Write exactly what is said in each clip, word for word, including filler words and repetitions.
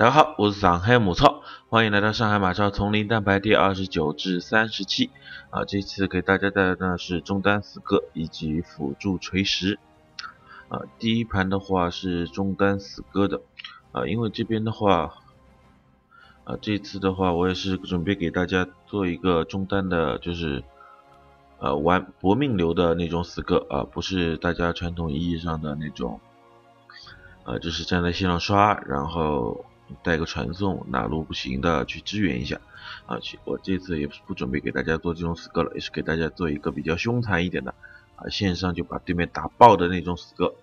大家好，我是上海母超，欢迎来到上海马超丛林蛋白第二十九至三十期啊。这次给大家带来的是中单死哥以及辅助锤石啊。第一盘的话是中单死哥的啊，因为这边的话啊，这次的话我也是准备给大家做一个中单的，就是呃玩搏命流的那种死哥啊，不是大家传统意义上的那种。呃，就是站在线上刷，然后带个传送，哪路不行的去支援一下啊。我这次也不准备给大家做这种死哥了，也是给大家做一个比较凶残一点的啊，线上就把对面打爆的那种死哥。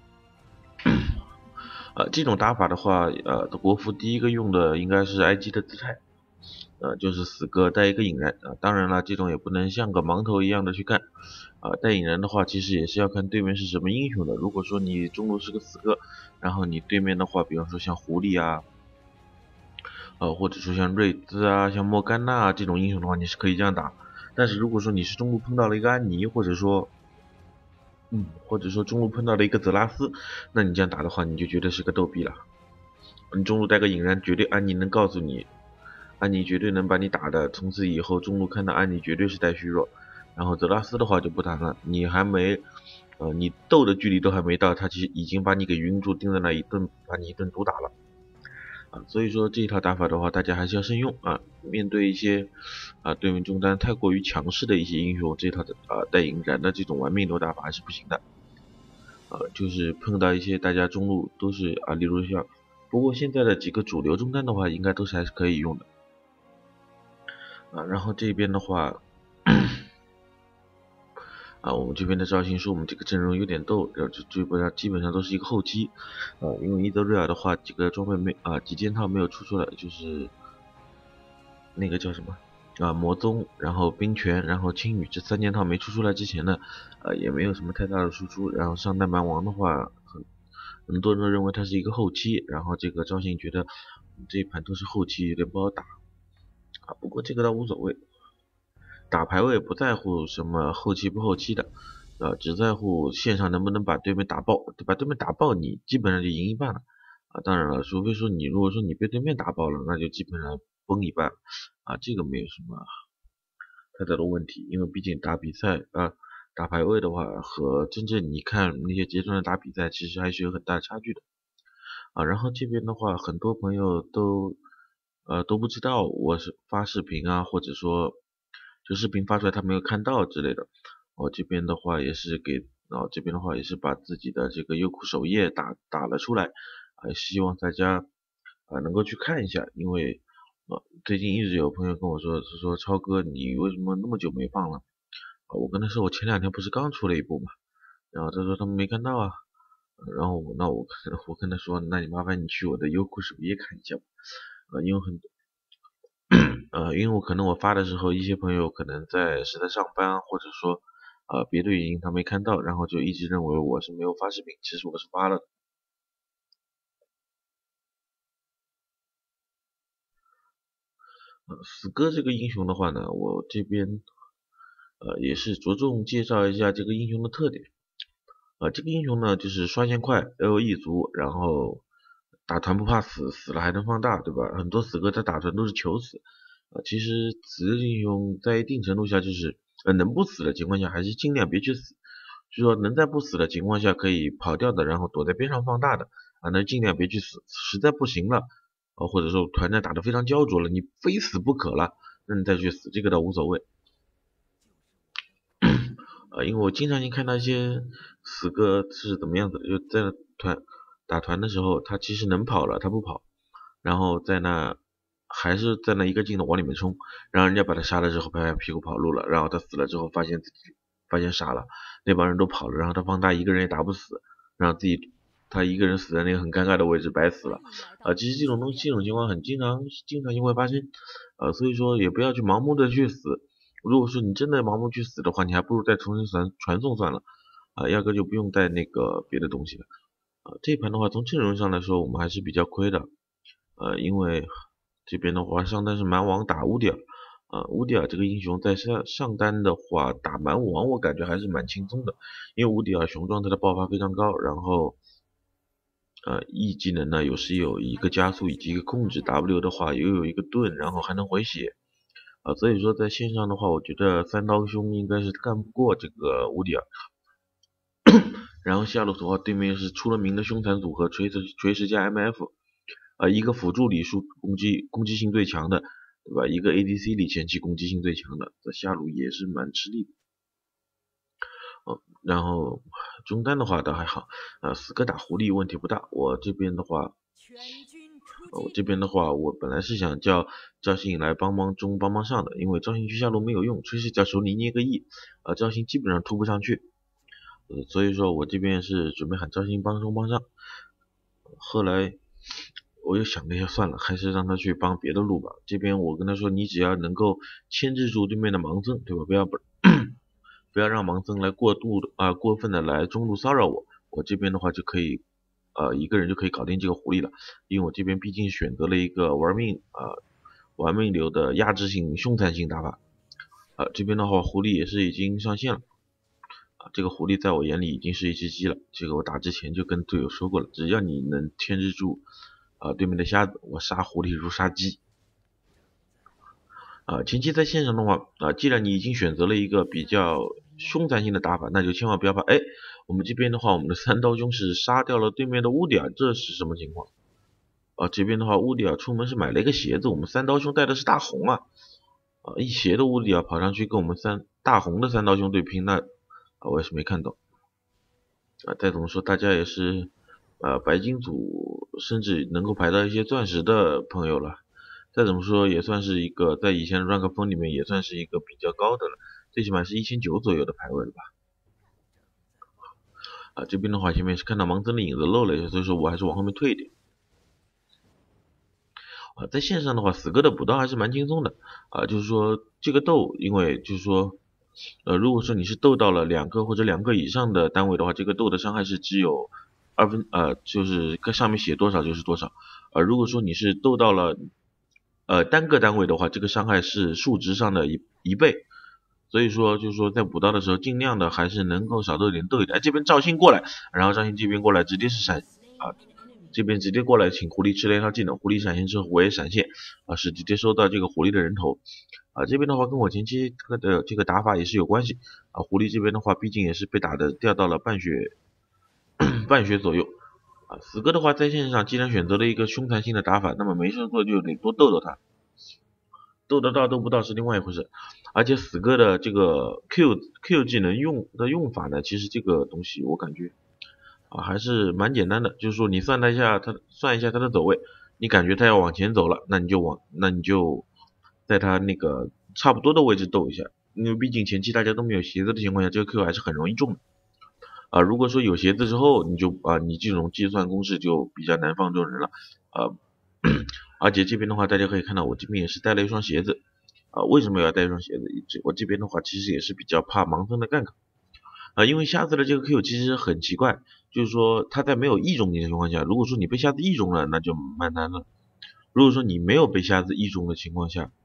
呃，这种打法的话，呃，国服第一个用的应该是 I G 的姿态，呃，就是死哥带一个引燃啊。当然了，这种也不能像个盲头一样的去干。啊，带引燃的话，其实也是要看对面是什么英雄的。如果说你中路是个死哥，然后你对面的话，比方说像狐狸啊，呃，或者说像瑞兹啊、像莫甘娜啊这种英雄的话，你是可以这样打。但是如果说你是中路碰到了一个安妮，或者说，嗯，或者说中路碰到了一个泽拉斯，那你这样打的话，你就绝对是个逗逼了。你中路带个引燃，绝对安妮能告诉你，安妮绝对能把你打的，从此以后中路看到安妮绝对是带虚弱。然后泽拉斯的话就不谈了，你还没，呃，你斗的距离都还没到，他其实已经把你给晕住，盯在那一顿，把你一顿毒打了，啊，所以说这一套打法的话，大家还是要慎用啊。面对一些啊对面中单太过于强势的一些英雄，这套的啊带引燃的这种玩命流打法还是不行的，啊，就是碰到一些大家中路都是啊，例如像，不过现在的几个主流中单的话，应该都是还是可以用的，啊，然后这边的话。啊，我们这边的赵信说我们这个阵容有点逗，然后就基本上基本上都是一个后期，呃，因为伊泽瑞尔的话，几个装备没啊，几件套没有出出来，就是那个叫什么啊魔宗，然后冰泉，然后青羽这三件套没出出来之前呢，呃，也没有什么太大的输出。然后上单蛮王的话，很很多人都认为他是一个后期，然后这个赵信觉得这一盘都是后期，有点不好打啊，不过这个倒无所谓。打排位不在乎什么后期不后期的，呃，只在乎线上能不能把对面打爆，把对面打爆你基本上就赢一半了啊。当然了，除非说你如果说你被对面打爆了，那就基本上崩一半啊，这个没有什么太大的问题，因为毕竟打比赛啊，打排位的话和真正你看那些阶段的打比赛，其实还是有很大差距的啊。然后这边的话，很多朋友都呃都不知道我是发视频啊，或者说。就视频发出来他没有看到之类的，我这边的话也是给，然后这边的话也是把自己的这个优酷首页打打了出来，啊，希望大家啊能够去看一下，因为呃最近一直有朋友跟我说，是说超哥你为什么那么久没放了？啊，我跟他说我前两天不是刚出了一部嘛，然后他说他们没看到啊，然后那我我跟他说，那你麻烦你去我的优酷首页看一下吧，啊，因为很多。呃，因为我可能我发的时候，一些朋友可能在是在上班，或者说呃别的原因他没看到，然后就一直认为我是没有发视频，其实我是发了的。呃，死哥这个英雄的话呢，我这边呃也是着重介绍一下这个英雄的特点。呃，这个英雄呢就是刷线快，A O E 足，然后打团不怕死，死了还能放大，对吧？很多死哥他打团都是求死。啊，其实死的英雄在一定程度下就是呃能不死的情况下，还是尽量别去死。就说能在不死的情况下可以跑掉的，然后躲在边上放大的啊，那尽量别去死。实在不行了，啊，或者说团战打得非常焦灼了，你非死不可了，那你再去死，这个倒无所谓。呃，因为我经常性看到一些死哥是怎么样子的，就在团打团的时候，他其实能跑了，他不跑，然后在那还是在那一个劲的往里面冲，然后人家把他杀了之后拍拍屁股跑路了，然后他死了之后发现自己发现傻了，那帮人都跑了，然后他放大一个人也打不死，然后自己他一个人死在那个很尴尬的位置白死了，啊、呃，其实这种东西这种情况很经常经常性会发生，呃，所以说也不要去盲目的去死，如果说你真的盲目去死的话，你还不如再重新传传送算了，啊、呃，压根就不用带那个别的东西了，啊、呃，这一盘的话从阵容上来说我们还是比较亏的。呃，因为这边的话上单是蛮王打乌迪尔，呃，乌迪尔这个英雄在上上单的话打蛮王，我感觉还是蛮轻松的，因为乌迪尔雄状态的爆发非常高，然后呃 E 技能呢，有时有一个加速以及一个控制 ，W 的话又有一个盾，然后还能回血。啊，所以说在线上的话，我觉得三刀兄应该是干不过这个乌迪尔。然后下路的话，对面是出了名的凶残组合，锤石锤石加 M F， 啊，一个辅助里数攻击攻击性最强的，对吧？一个 A D C 里前期攻击性最强的，在下路也是蛮吃力的。哦，然后中单的话倒还好，呃，死哥打狐狸问题不大。我这边的话。我这边的话，我本来是想叫赵信来帮帮中帮帮上的，因为赵信去下路没有用，锤石加手里捏个 E， 啊，赵信基本上突不上去，呃，所以说我这边是准备喊赵信帮中帮上。后来我又想了一下，算了，还是让他去帮别的路吧。这边我跟他说，你只要能够牵制住对面的盲僧，对吧？不要不不要让盲僧来过度的啊过分的来中路骚扰我，我这边的话就可以。呃，一个人就可以搞定这个狐狸了，因为我这边毕竟选择了一个玩命啊、呃、玩命流的压制性凶残性打法，啊、呃，这边的话狐狸也是已经上线了，啊，这个狐狸在我眼里已经是一只鸡了，这个我打之前就跟队友说过了，只要你能牵制住啊、呃、对面的瞎子，我杀狐狸如杀鸡。啊、呃，前期在线上的话啊、呃，既然你已经选择了一个比较凶残性的打法，那就千万不要怕，哎。我们这边的话，我们的三刀兄是杀掉了对面的乌迪尔，这是什么情况？啊，这边的话，乌迪尔出门是买了一个鞋子，我们三刀兄带的是大红啊，啊，一斜的乌迪尔跑上去跟我们三大红的三刀兄对拼，那啊我也是没看懂。啊，再怎么说，大家也是呃白金组，甚至能够排到一些钻石的朋友了。再怎么说，也算是一个在以前的 rank 分里面也算是一个比较高的了，最起码是一千九左右的排位了吧。啊，这边的话前面是看到盲僧的影子漏了一下，所以说我还是往后面退一点。啊，在线上的话，死哥的补刀还是蛮轻松的啊，就是说这个斗，因为就是说，呃，如果说你是斗到了两个或者两个以上的单位的话，这个斗的伤害是只有二分，呃，就是上面写多少就是多少。而、呃、如果说你是斗到了呃单个单位的话，这个伤害是数值上的一一倍。所以说，就是说在补刀的时候，尽量的还是能够少斗一点斗一点。这边赵信过来，然后赵信这边过来，直接是闪啊，这边直接过来请狐狸吃了一套技能，狐狸闪现之后我也闪现啊，是直接收到这个狐狸的人头啊。这边的话跟我前期的这个打法也是有关系啊。狐狸这边的话，毕竟也是被打的掉到了半血半血左右啊。死哥的话在线上既然选择了一个凶残性的打法，那么没事做就得多斗斗他。斗得到斗不到是另外一回事，而且死哥的这个 Q Q 技能用的用法呢，其实这个东西我感觉啊还是蛮简单的，就是说你算他一下，他算一下他的走位，你感觉他要往前走了，那你就往那你就在他那个差不多的位置斗一下，因为毕竟前期大家都没有鞋子的情况下，这个 Q 还是很容易中的啊。如果说有鞋子之后，你就啊你这种计算公式就比较难放中人了啊。而且这边的话，大家可以看到我这边也是带了一双鞋子啊。为什么要带一双鞋子？我这边的话其实也是比较怕盲僧的 gank 啊，因为瞎子的这个 Q 其实很奇怪，就是说他在没有 E 中你的情况下，如果说你被瞎子 E 中了，那就蛮难了。如果说你没有被瞎子 E 中的情况下，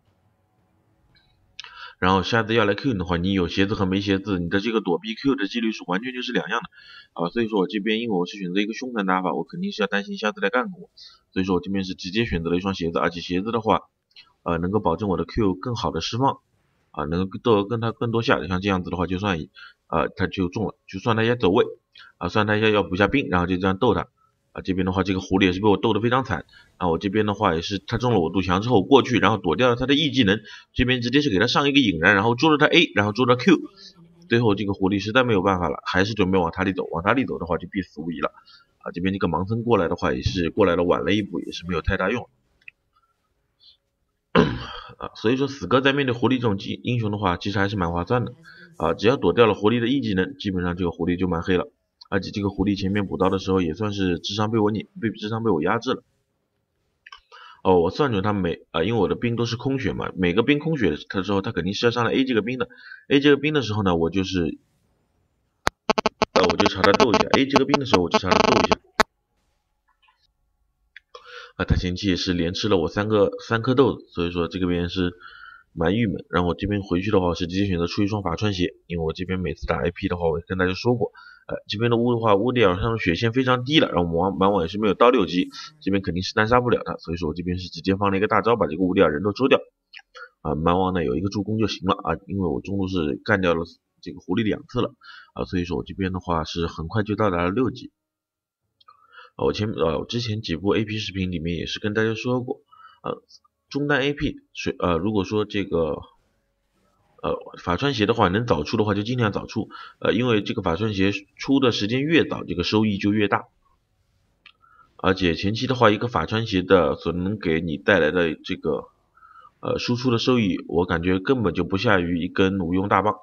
然后瞎子要来 Q 你的话，你有鞋子和没鞋子，你的这个躲避 Q 的几率是完全就是两样的啊。所以说我这边因为我是选择一个凶残打法，我肯定是要担心瞎子来 gank 我，所以说我这边是直接选择了一双鞋子，而且鞋子的话，呃，能够保证我的 Q 更好的释放啊，能够斗跟他更多下，像这样子的话，就算啊他就中了，就算他一下走位啊，算他一下要补下兵，然后就这样斗他。啊，这边的话，这个狐狸也是被我斗得非常惨。啊，我这边的话也是，他中了我杜墙之后过去，然后躲掉了他的 E 技能，这边直接是给他上一个引燃，然后捉着他 A， 然后捉着 Q， 最后这个狐狸实在没有办法了，还是准备往塔里走，往塔里走的话就必死无疑了。啊，这边这个盲僧过来的话也是过来了晚了一步，也是没有太大用。啊，所以说死哥在面对狐狸这种英雄的话，其实还是蛮划算的。啊，只要躲掉了狐狸的 E 技能，基本上这个狐狸就蛮黑了。而且这个狐狸前面补刀的时候也算是智商被我碾，被智商被我压制了。哦，我算准他每啊、呃，因为我的兵都是空血嘛，每个兵空血的时候，他肯定是要上来 A 这个兵的。A 这个兵的时候呢，我就是呃，我就朝他斗一下。A 这个兵的时候，我就朝他斗一下。啊，他前期也是连吃了我三个三颗豆子，所以说这个边是蛮郁闷。然后我这边回去的话是直接选择出一双法穿鞋，因为我这边每次打 I P 的话，我跟大家说过，呃，这边的乌的话，乌迪尔上的血线非常低了，然后魔王蛮王也是没有到六级，这边肯定是单杀不了他，所以说我这边是直接放了一个大招把这个乌迪尔人都抽掉。啊，蛮王呢有一个助攻就行了啊，因为我中路是干掉了这个狐狸两次了啊，所以说我这边的话是很快就到达了六级。啊，我前呃我之前几部 A P 视频里面也是跟大家说过，呃，中单 A P 是呃如果说这个呃法穿鞋的话能早出的话就尽量早出，呃因为这个法穿鞋出的时间越早，这个收益就越大。而且前期的话，一个法穿鞋的所能给你带来的这个呃输出的收益，我感觉根本就不下于一根无用大棒。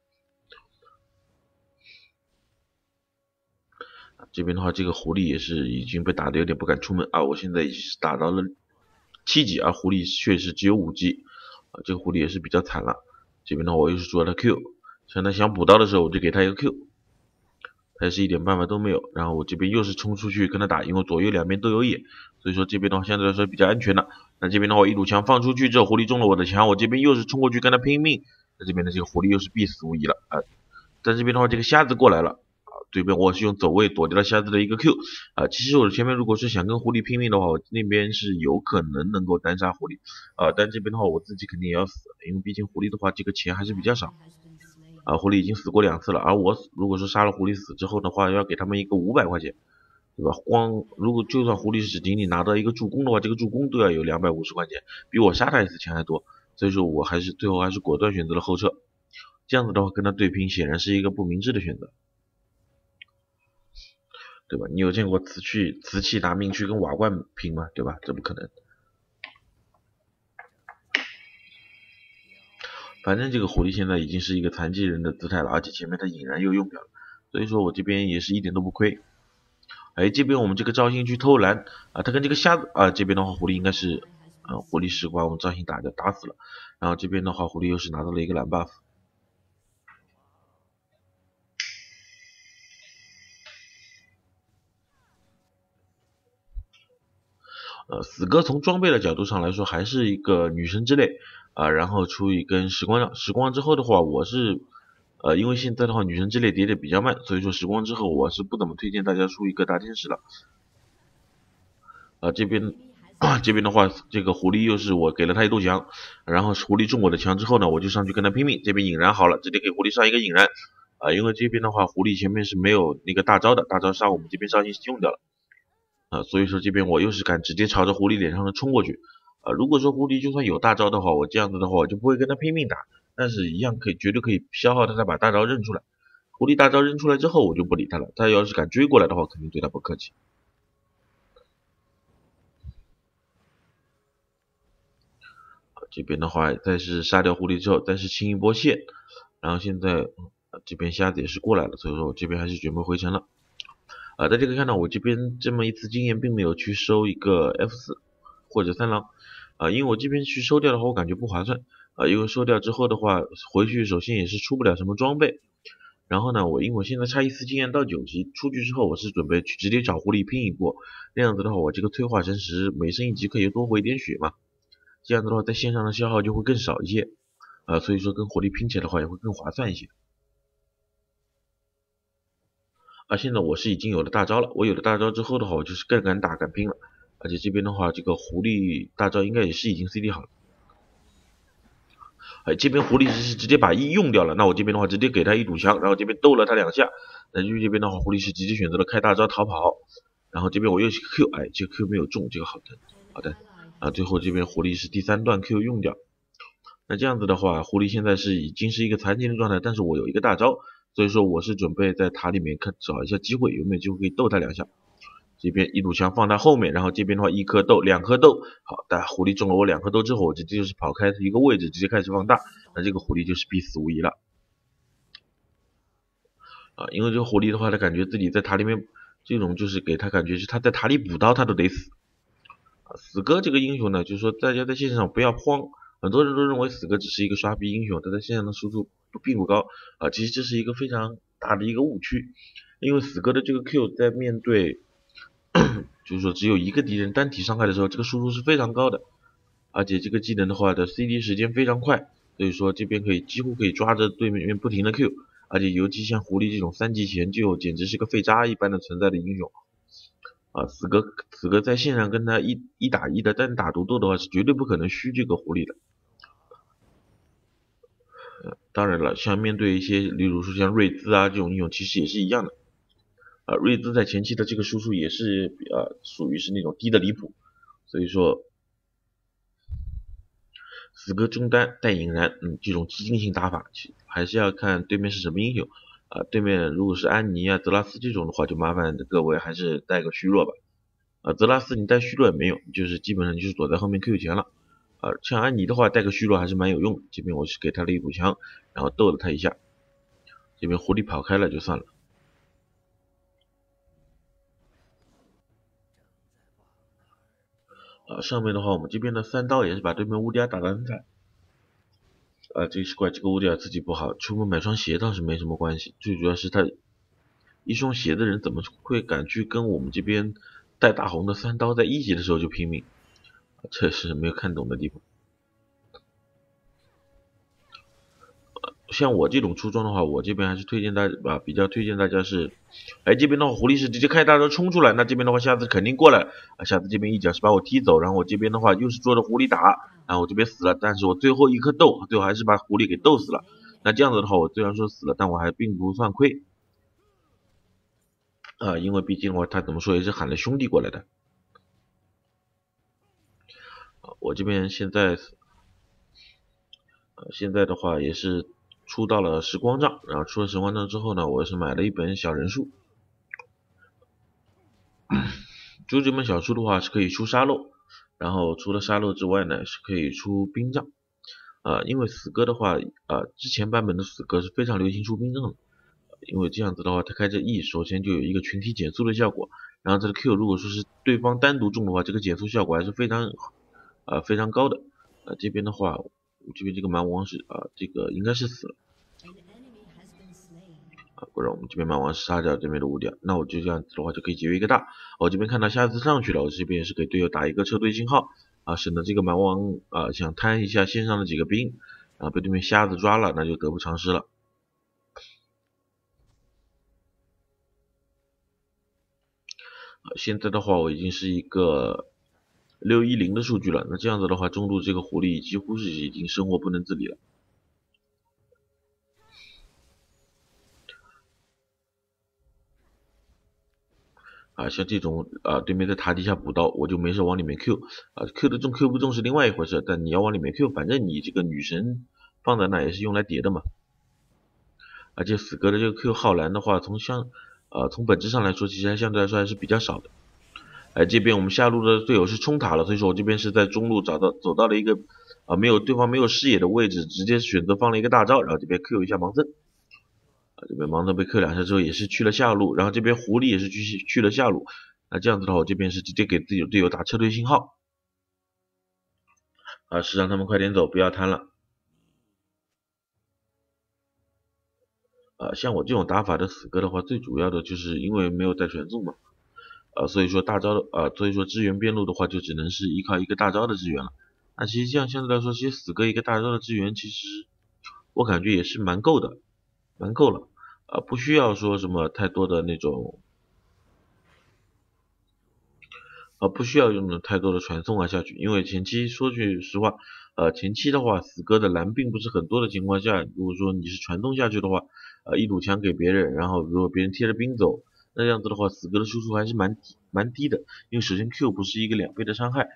这边的话，这个狐狸也是已经被打的有点不敢出门啊！我现在已经是打到了七级，而狐狸确实只有五级啊，这个狐狸也是比较惨了。这边的话，我又是做了 Q， 像他想补刀的时候，我就给他一个 Q， 他也是一点办法都没有。然后我这边又是冲出去跟他打，因为左右两边都有野，所以说这边的话相对来说比较安全的。那这边的话，一堵墙放出去之后，狐狸中了我的墙，我这边又是冲过去跟他拼命，那这边的这个狐狸又是必死无疑了啊！但这边的话，这个瞎子过来了。对边我是用走位躲掉了瞎子的一个 Q 啊、呃，其实我前面如果是想跟狐狸拼命的话，我那边是有可能能够单杀狐狸啊、呃，但这边的话我自己肯定也要死，因为毕竟狐狸的话这个钱还是比较少啊、呃，狐狸已经死过两次了，而我如果说杀了狐狸死之后的话，要给他们一个五百块钱，对吧？光如果就算狐狸是仅仅拿到一个助攻的话，这个助攻都要有两百五十块钱，比我杀他一次钱还多，所以说我还是最后还是果断选择了后撤，这样子的话跟他对拼显然是一个不明智的选择。对吧？你有见过瓷器瓷器拿命去跟瓦罐拼吗？对吧？这不可能。反正这个狐狸现在已经是一个残疾人的姿态了，而且前面他引燃又用掉了，所以说我这边也是一点都不亏。哎，这边我们这个赵信去偷蓝啊，他跟这个瞎子啊，这边的话狐狸应该是，嗯、呃，狐狸是把我们赵信打掉打死了，然后这边的话狐狸又是拿到了一个蓝 buff。呃，死哥从装备的角度上来说，还是一个女神之泪啊、呃，然后出一根时光时光之后的话，我是呃，因为现在的话女神之泪叠的比较慢，所以说时光之后我是不怎么推荐大家出一个大天使了。啊、呃，这边啊这边的话，这个狐狸又是我给了他一堵墙，然后狐狸中我的墙之后呢，我就上去跟他拼命，这边引燃好了，直接给狐狸上一个引燃啊、呃，因为这边的话狐狸前面是没有那个大招的，大招杀我们这边上线用掉了。啊，所以说这边我又是敢直接朝着狐狸脸上的冲过去，啊，如果说狐狸就算有大招的话，我这样子的话我就不会跟他拼命打，但是一样可以绝对可以消耗他，再把大招扔出来。狐狸大招扔出来之后，我就不理他了，他要是敢追过来的话，肯定对他不客气。这边的话，再是杀掉狐狸之后，再是清一波线，然后现在这边瞎子也是过来了，所以说我这边还是准备回城了。啊，大家可以看到我这边这么一次经验并没有去收一个 F 四 或者三郎，啊，因为我这边去收掉的话我感觉不划算，啊，因为收掉之后的话回去首先也是出不了什么装备，然后呢我因为我现在差一次经验到九级，出去之后我是准备去直接找狐狸拼一波，那样子的话我这个催化神石每升一级可以多回一点血嘛，这样子的话在线上的消耗就会更少一些，啊，所以说跟狐狸拼起来的话也会更划算一些。啊，现在我是已经有了大招了，我有了大招之后的话，我就是更敢打敢拼了。而且这边的话，这个狐狸大招应该也是已经 C D 好了。哎，这边狐狸是直接把 E 用掉了，那我这边的话直接给他一堵墙，然后这边逗了他两下。那这边的话，狐狸是直接选择了开大招逃跑。然后这边我又是 Q， 哎，这个 Q 没有中，这个好的，好的。啊，最后这边狐狸是第三段 Q 用掉。那这样子的话，狐狸现在是已经是一个残疾的状态，但是我有一个大招。所以说我是准备在塔里面看找一下机会，有没有机会可以逗他两下。这边一堵墙放在后面，然后这边的话一颗豆两颗豆，好，但狐狸中了我两颗豆之后，我直接就是跑开一个位置，直接开始放大，那这个狐狸就是必死无疑了。啊，因为这个狐狸的话，他感觉自己在塔里面，这种就是给他感觉是他在塔里补刀他都得死。啊，死哥这个英雄呢，就是说大家在线上不要慌，很多人都认为死哥只是一个刷逼英雄，他在线上的输出并不高啊，其实这是一个非常大的一个误区，因为死哥的这个 Q 在面对就是说只有一个敌人单体伤害的时候，这个输出是非常高的而且这个技能的话的 C D 时间非常快，所以说这边可以几乎可以抓着对面不停的 Q， 而且尤其像狐狸这种三级前就简直是个废渣一般的存在的英雄啊，死哥死哥在线上跟他一一打一的单打独斗的话是绝对不可能虚这个狐狸的。呃，当然了，像面对一些例如说像瑞兹啊这种英雄其实也是一样的。啊，瑞兹在前期的这个输出也是呃属于是那种低的离谱，所以说死哥中单带引燃，嗯，这种激进性打法还是要看对面是什么英雄啊。对面如果是安妮啊、泽拉斯这种的话，就麻烦各位还是带个虚弱吧。啊，泽拉斯你带虚弱也没用，就是基本上就是躲在后面 Q 前了。啊，像安妮的话带个虚弱还是蛮有用的。这边我是给他了一堵墙，然后逗了他一下，这边狐狸跑开了就算了。啊，上面的话，我们这边的三刀也是把对面乌迪亚打得很惨。啊，这是怪这个乌迪亚自己不好，出门买双鞋倒是没什么关系，最主要是他一双鞋的人怎么会敢去跟我们这边带大红的三刀在一级的时候就拼命，这是没有看懂的地方。像我这种出装的话，我这边还是推荐大家啊，比较推荐大家是，哎，这边的话狐狸是直接开大招冲出来，那这边的话下次肯定过来，啊，下次这边一脚是把我踢走，然后我这边的话又是捉着狐狸打，然后我这边死了，但是我最后一颗豆，最后还是把狐狸给斗死了。那这样子的话，我虽然说死了，但我还并不算亏，啊，因为毕竟的话他怎么说也是喊了兄弟过来的，啊，我这边现在，呃，现在的话也是。出到了时光杖，然后出了时光杖之后呢，我是买了一本小人书。就这本小书的话是可以出沙漏，然后除了沙漏之外呢，是可以出冰杖。呃，因为死哥的话，呃，之前版本的死哥是非常流行出冰杖的，因为这样子的话，他开着 E， 首先就有一个群体减速的效果，然后这个 Q 如果说是对方单独中的话，这个减速效果还是非常呃非常高的。呃，这边的话，我这边这个蛮王是啊、呃，这个应该是死了。不然我们这边蛮王杀掉这边的乌雕，那我就这样子的话就可以节约一个大。我这边看到下次上去了，我这边也是给队友打一个撤退信号啊，省得这个蛮王啊想摊一下线上的几个兵，啊被对面瞎子抓了，那就得不偿失了。啊，现在的话我已经是一个六一零的数据了，那这样子的话中路这个狐狸几乎是已经生活不能自理了。啊，像这种啊，对面在塔底下补刀，我就没事往里面 Q 啊，Q 的中 Q 不中是另外一回事，但你要往里面 Q，反正你这个女神放在那也是用来叠的嘛。而且死哥的这个 Q 耗蓝的话，从相呃从本质上来说，其实还相对来说还是比较少的。哎，这边我们下路的队友是冲塔了，所以说我这边是在中路找到走到了一个啊没有对方没有视野的位置，直接选择放了一个大招，然后这边 Q 一下盲僧。这边盲僧被 Q 两下之后也是去了下路，然后这边狐狸也是去去了下路，那这样子的话，我这边是直接给自己的队友打撤退信号，啊，是让他们快点走，不要贪了。啊，像我这种打法的死哥的话，最主要的就是因为没有带传送嘛，啊，所以说大招啊，所以说支援边路的话，就只能是依靠一个大招的支援了。那其实这样相对来说，其实死哥一个大招的支援，其实我感觉也是蛮够的，蛮够了。啊，不需要说什么太多的那种，啊，不需要用太多的传送啊下去，因为前期说句实话，呃，前期的话死哥的蓝并不是很多的情况下，如果说你是传送下去的话，呃，一堵墙给别人，然后如果别人贴着兵走，那这样子的话，死哥的输出还是蛮低蛮低的，因为首先 Q 不是一个两倍的伤害，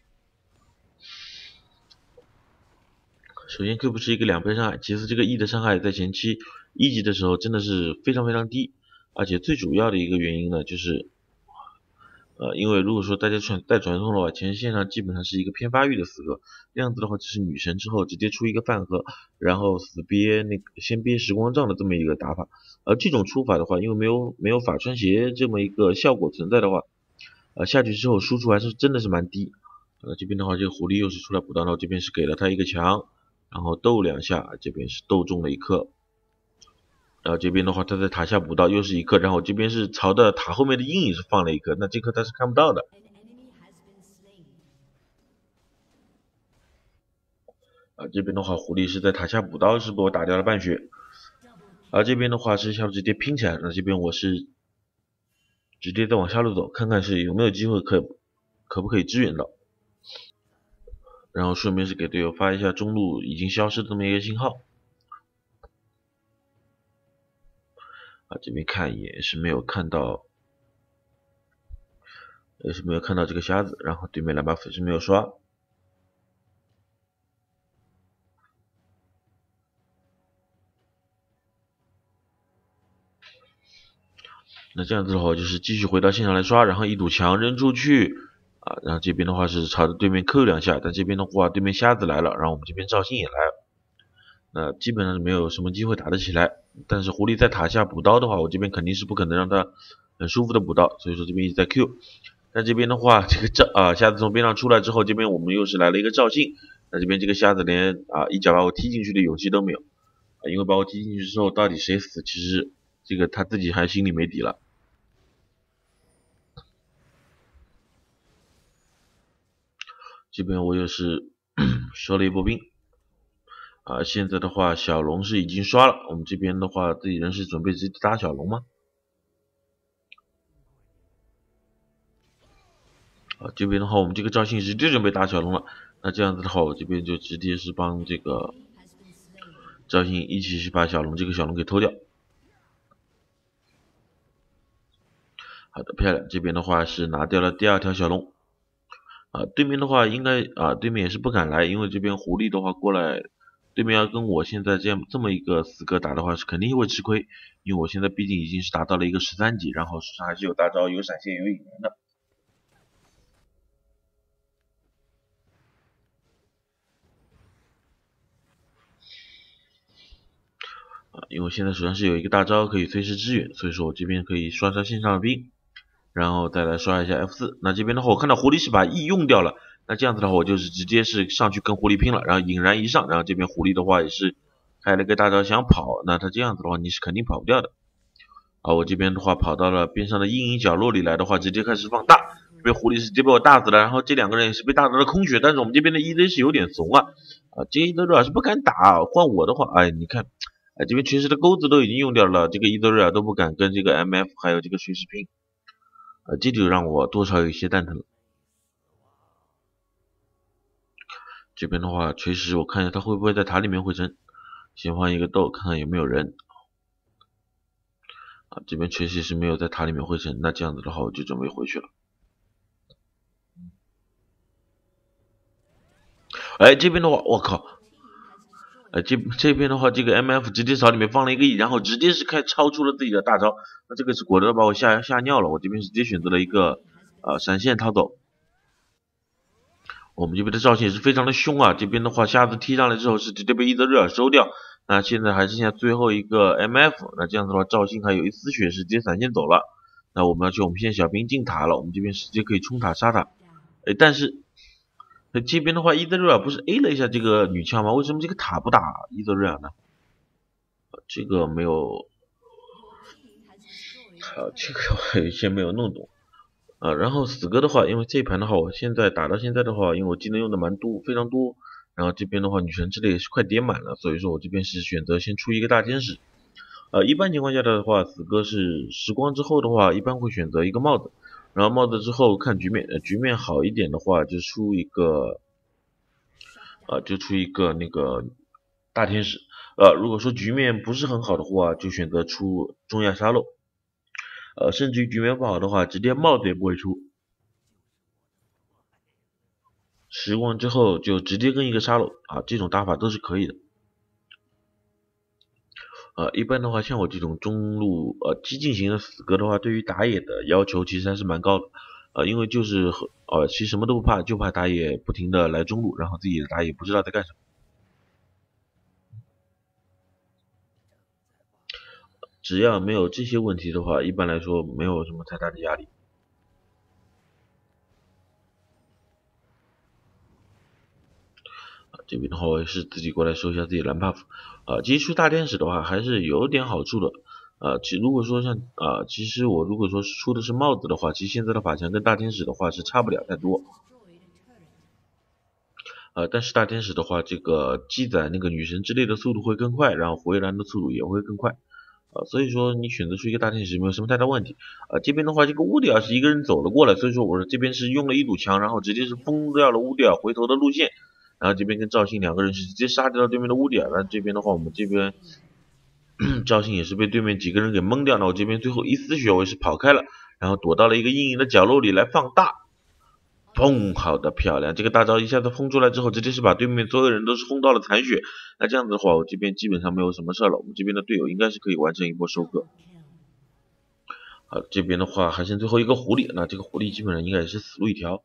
首先 Q 不是一个两倍伤害，其次这个 E 的伤害在前期一级的时候真的是非常非常低，而且最主要的一个原因呢，就是呃，因为如果说大家传带传送的话，前线上基本上是一个偏发育的死哥，这样子的话就是女神之后直接出一个饭盒，然后死憋那个先憋时光杖的这么一个打法，而这种出法的话，因为没有没有法穿鞋这么一个效果存在的话，呃下去之后输出还是真的是蛮低。呃这边的话，这个狐狸又是出来补刀，然后这边是给了他一个墙，然后斗两下，这边是斗中了一颗。然后这边的话，他在塔下补刀又是一颗，然后这边是朝的塔后面的阴影是放了一颗，那这颗他是看不到的。 啊，这边的话狐狸是在塔下补刀，是被我打掉了半血。而这边的话是下路直接拼起来，那这边我是直接再往下路走，看看是有没有机会可可不可以支援到，然后顺便是给队友发一下中路已经消失的这么一个信号。啊，这边看一眼也是没有看到，也是没有看到这个瞎子，然后对面蓝 buff 是没有刷。那这样子的话，就是继续回到线上来刷，然后一堵墙扔出去啊，然后这边的话是朝着对面扣两下，但这边的话对面瞎子来了，然后我们这边赵信也来了，那基本上是没有什么机会打得起来。但是狐狸在塔下补刀的话，我这边肯定是不可能让他很舒服的补刀，所以说这边一直在 Q。但这边的话，这个赵啊瞎子从边上出来之后，这边我们又是来了一个赵信，那这边这个瞎子连啊一脚把我踢进去的勇气都没有啊，因为把我踢进去之后，到底谁死，其实这个他自己还心里没底了。这边我又是收了一波兵啊，现在的话小龙是已经刷了，我们这边的话自己人是准备直接打小龙吗？啊，这边的话我们这个赵信直接准备打小龙了，那这样子的话我这边就直接是帮这个赵信一起去把小龙这个小龙给偷掉。好的，漂亮，这边的话是拿掉了第二条小龙。啊，对面的话应该啊，对面也是不敢来，因为这边狐狸的话过来，对面要跟我现在这样这么一个死哥打的话，是肯定会吃亏，因为我现在毕竟已经是达到了一个十三级，然后手上还是有大招、有闪现、有引援的。啊，因为我现在手上是有一个大招可以随时支援，所以说我这边可以刷刷线上的兵，然后再来刷一下 F 四。那这边的话，我看到狐狸是把 E 用掉了。那这样子的话，我就是直接是上去跟狐狸拼了，然后引燃一上，然后这边狐狸的话也是开了个大招想跑，那他这样子的话你是肯定跑不掉的。啊，我这边的话跑到了边上的阴影角落里来的话，直接开始放大，这边狐狸是直接被我大死了，然后这两个人也是被大到了空血，但是我们这边的 E Z 是有点怂啊，啊，这个 E Z 瑞尔是不敢打，换我的话，哎，你看，哎，这边全时的钩子都已经用掉了，这个 E Z 瑞尔都不敢跟这个 M F 还有这个随时拼，啊，这就让我多少有一些蛋疼了。这边的话，锤石我看一下他会不会在塔里面回城，先换一个豆，看看有没有人。啊，这边锤石是没有在塔里面回城，那这样子的话，我就准备回去了。哎，这边的话，我靠！哎，这这边的话，这个 M F 直接朝里面放了一个 E，然后直接是开超出了自己的大招，那这个是果断把我吓吓尿了。我这边直接选择了一个呃闪现逃走。我们这边的赵信也是非常的凶啊，这边的话瞎子踢上来之后是直接被伊泽瑞尔收掉，那现在还剩下最后一个 M F， 那这样子的话赵信还有一丝血是直接闪现走了，那我们要去我们现在小兵进塔了，我们这边直接可以冲塔杀塔，哎，但是这边的话伊泽瑞尔不是 A 了一下这个女枪吗？为什么这个塔不打伊泽瑞尔呢？这个没有，好，这个我有些没有弄懂。啊，然后死哥的话，因为这一盘的话，我现在打到现在的话，因为我技能用的蛮多，非常多。然后这边的话，女神之泪也是快点满了，所以说我这边是选择先出一个大天使。呃，一般情况下的话，死哥是时光之后的话，一般会选择一个帽子，然后帽子之后看局面，呃，局面好一点的话就出一个，呃，就出一个那个大天使。呃，如果说局面不是很好的话，就选择出中亚沙漏。呃，甚至于局面不好的话，直接帽子也不会出。时光之后就直接跟一个沙漏啊，这种打法都是可以的。呃，一般的话，像我这种中路呃激进型的死哥的话，对于打野的要求其实还是蛮高的。呃，因为就是呃其实什么都不怕，就怕打野不停的来中路，然后自己的打野不知道在干什么。只要没有这些问题的话，一般来说没有什么太大的压力。这边的话，我也是自己过来收一下自己蓝 buff。啊，其实出大天使的话还是有点好处的。呃，其如果说像啊、呃，其实我如果说是出的是帽子的话，其实现在的法强跟大天使的话是差不了太多。 呃，但是大天使的话，这个积攒那个女神之泪的速度会更快，然后回蓝的速度也会更快。啊，所以说你选择出一个大天使没有什么太大问题。啊，这边的话，这个乌迪尔是一个人走了过来，所以说我说这边是用了一堵墙，然后直接是封掉了乌迪尔回头的路线，然后这边跟赵信两个人是直接杀掉了对面的乌迪尔。那这边的话，我们这边赵信也是被对面几个人给蒙掉了，我这边最后一丝血我也是跑开了，然后躲到了一个阴影的角落里来放大。砰，好的漂亮，这个大招一下子轰出来之后，直接是把对面所有人都是轰到了残血。那这样子的话，我这边基本上没有什么事了，我们这边的队友应该是可以完成一波收割。好，这边的话还剩最后一个狐狸，那这个狐狸基本上应该也是死路一条。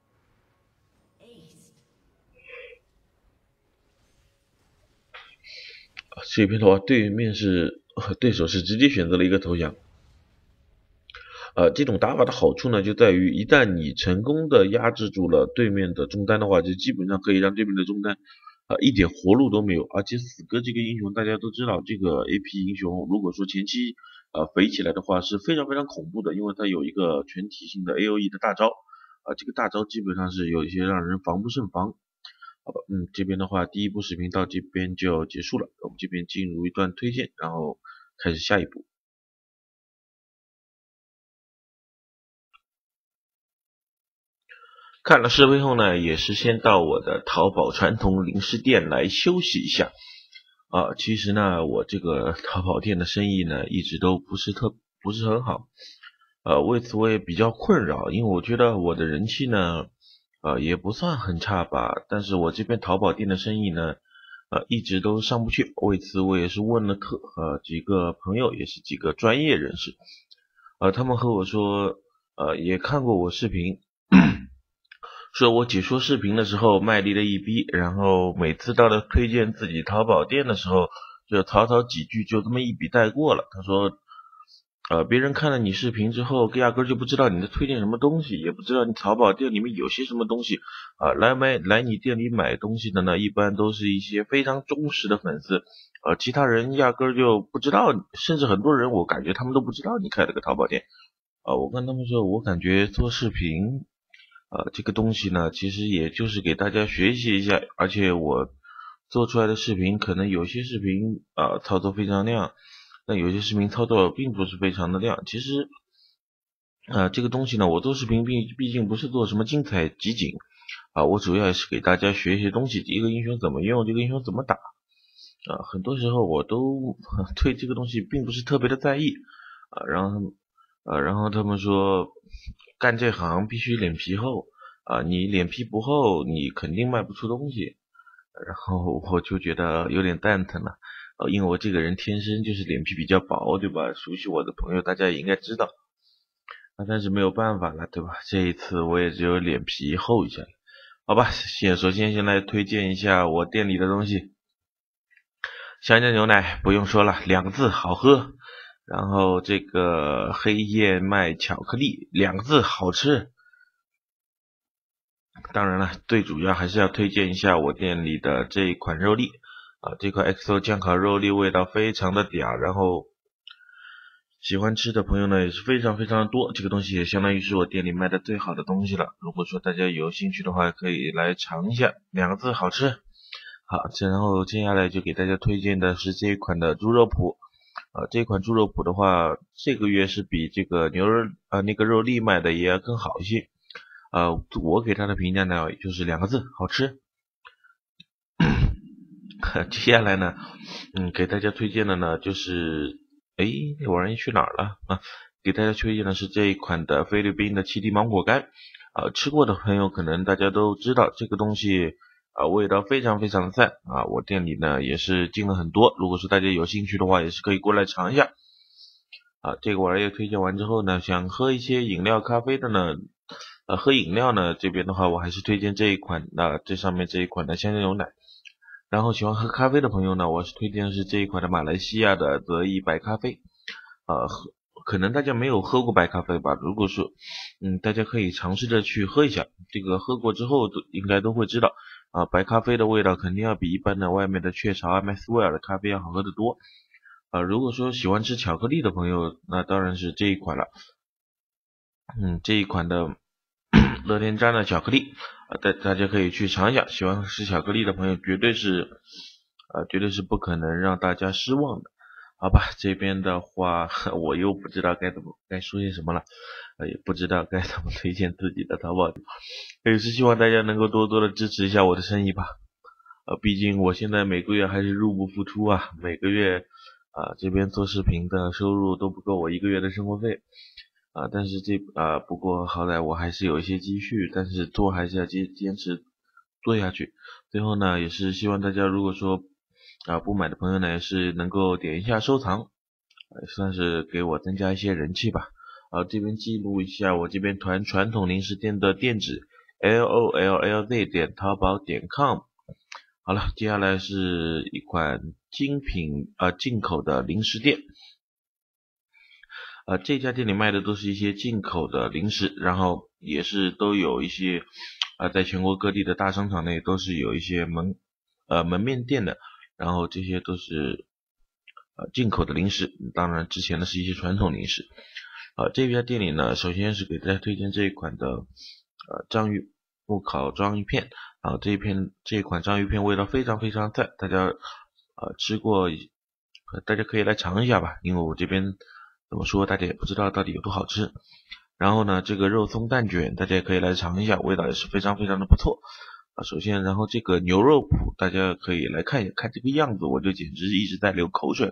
这边的话，对面是对手是直接选择了一个投降。呃，这种打法的好处呢，就在于一旦你成功的压制住了对面的中单的话，就基本上可以让对面的中单啊、呃、一点活路都没有。而且死哥这个英雄大家都知道，这个 A P 英雄如果说前期呃肥起来的话是非常非常恐怖的，因为它有一个全体性的 A O E 的大招啊、呃，这个大招基本上是有一些让人防不胜防。好吧，嗯，这边的话第一部视频到这边就结束了，我们这边进入一段推荐，然后开始下一步。看了视频后呢，也是先到我的淘宝传统零食店来休息一下啊。其实呢，我这个淘宝店的生意呢，一直都不是特不是很好，呃，为此我也比较困扰，因为我觉得我的人气呢，呃，也不算很差吧，但是我这边淘宝店的生意呢，呃，一直都上不去。为此我也是问了特呃几个朋友，也是几个专业人士，呃，他们和我说，呃，也看过我视频。说我解说视频的时候卖力的一逼，然后每次到了推荐自己淘宝店的时候，就草草几句就这么一笔带过了。他说，呃，别人看了你视频之后，压根就不知道你在推荐什么东西，也不知道你淘宝店里面有些什么东西啊、呃。来买来你店里买东西的呢，一般都是一些非常忠实的粉丝，呃，其他人压根就不知道，甚至很多人我感觉他们都不知道你开了个淘宝店。啊、呃，我跟他们说，我感觉做视频。呃，这个东西呢，其实也就是给大家学习一下，而且我做出来的视频，可能有些视频啊、呃、操作非常亮，但有些视频操作并不是非常的亮。其实啊、呃，这个东西呢，我做视频毕毕竟不是做什么精彩集锦啊、呃，我主要也是给大家学一些东西，一个英雄怎么用，这个英雄怎么打啊、呃，很多时候我都对这个东西并不是特别的在意啊、呃，然后呃，然后他们说。干这行必须脸皮厚啊！你脸皮不厚，你肯定卖不出东西。然后我就觉得有点蛋疼了，呃，因为我这个人天生就是脸皮比较薄，对吧？熟悉我的朋友大家也应该知道。啊，但是没有办法了，对吧？这一次我也只有脸皮厚一下。好吧，先首先先来推荐一下我店里的东西。香蕉牛奶不用说了，两个字好喝。然后这个黑燕麦巧克力两个字好吃。当然了，最主要还是要推荐一下我店里的这一款肉粒啊，这款 X O 酱烤肉粒味道非常的嗲，然后喜欢吃的朋友呢也是非常非常的多，这个东西也相当于是我店里卖的最好的东西了。如果说大家有兴趣的话，可以来尝一下，两个字好吃。好，然后接下来就给大家推荐的是这一款的猪肉脯。啊，这款猪肉脯的话，这个月是比这个牛肉啊、呃、那个肉粒卖的也要更好一些。啊、呃，我给它的评价呢就是两个字，好吃。接下来呢，嗯，给大家推荐的呢就是，哎，那玩意去哪儿了啊？给大家推荐的是这一款的菲律宾的七滴芒果干。啊、呃，吃过的朋友可能大家都知道这个东西。啊，味道非常非常的赞啊！我店里呢也是进了很多，如果说大家有兴趣的话，也是可以过来尝一下。啊，这个玩意儿推荐完之后呢，想喝一些饮料、咖啡的呢，呃，喝饮料呢这边的话，我还是推荐这一款的、呃，这上面这一款的香蕉牛奶。然后喜欢喝咖啡的朋友呢，我是推荐的是这一款的马来西亚的德意白咖啡。呃，喝可能大家没有喝过白咖啡吧？如果说，嗯，大家可以尝试着去喝一下，这个喝过之后都应该都会知道。啊，白咖啡的味道肯定要比一般的外面的雀巢啊、麦斯威尔的咖啡要好喝得多。啊，如果说喜欢吃巧克力的朋友，那当然是这一款了。嗯，这一款的乐天粘的巧克力啊，大大家可以去尝一下，喜欢吃巧克力的朋友绝对是啊绝对是不可能让大家失望的。好吧，这边的话我又不知道该怎么该说些什么了，呃也不知道该怎么推荐自己的淘宝，也是希望大家能够多多的支持一下我的生意吧。呃，毕竟我现在每个月还是入不敷出啊，每个月啊这边做视频的收入都不够我一个月的生活费啊，但是这啊不过好歹我还是有一些积蓄，但是做还是要坚坚持做下去。最后呢，也是希望大家如果说啊不买的朋友呢，也是能够点一下收藏，算是给我增加一些人气吧。啊，这边记录一下我这边团传统零食店的店址 l o l l z 点淘宝点 com。好了，接下来是一款精品啊、呃、进口的零食店。呃，这家店里卖的都是一些进口的零食，然后也是都有一些啊、呃，在全国各地的大商场内都是有一些门呃门面店的，然后这些都是呃进口的零食，当然之前的是一些传统零食。呃，这家店里呢，首先是给大家推荐这一款的呃章鱼木烤章鱼片，然后这一片这一款章鱼片味道非常非常赞，大家呃吃过，大家可以来尝一下吧，因为我这边怎么说大家也不知道到底有多好吃。然后呢，这个肉松蛋卷大家也可以来尝一下，味道也是非常非常的不错啊。首先，然后这个牛肉脯大家可以来看一下，看这个样子我就简直一直在流口水。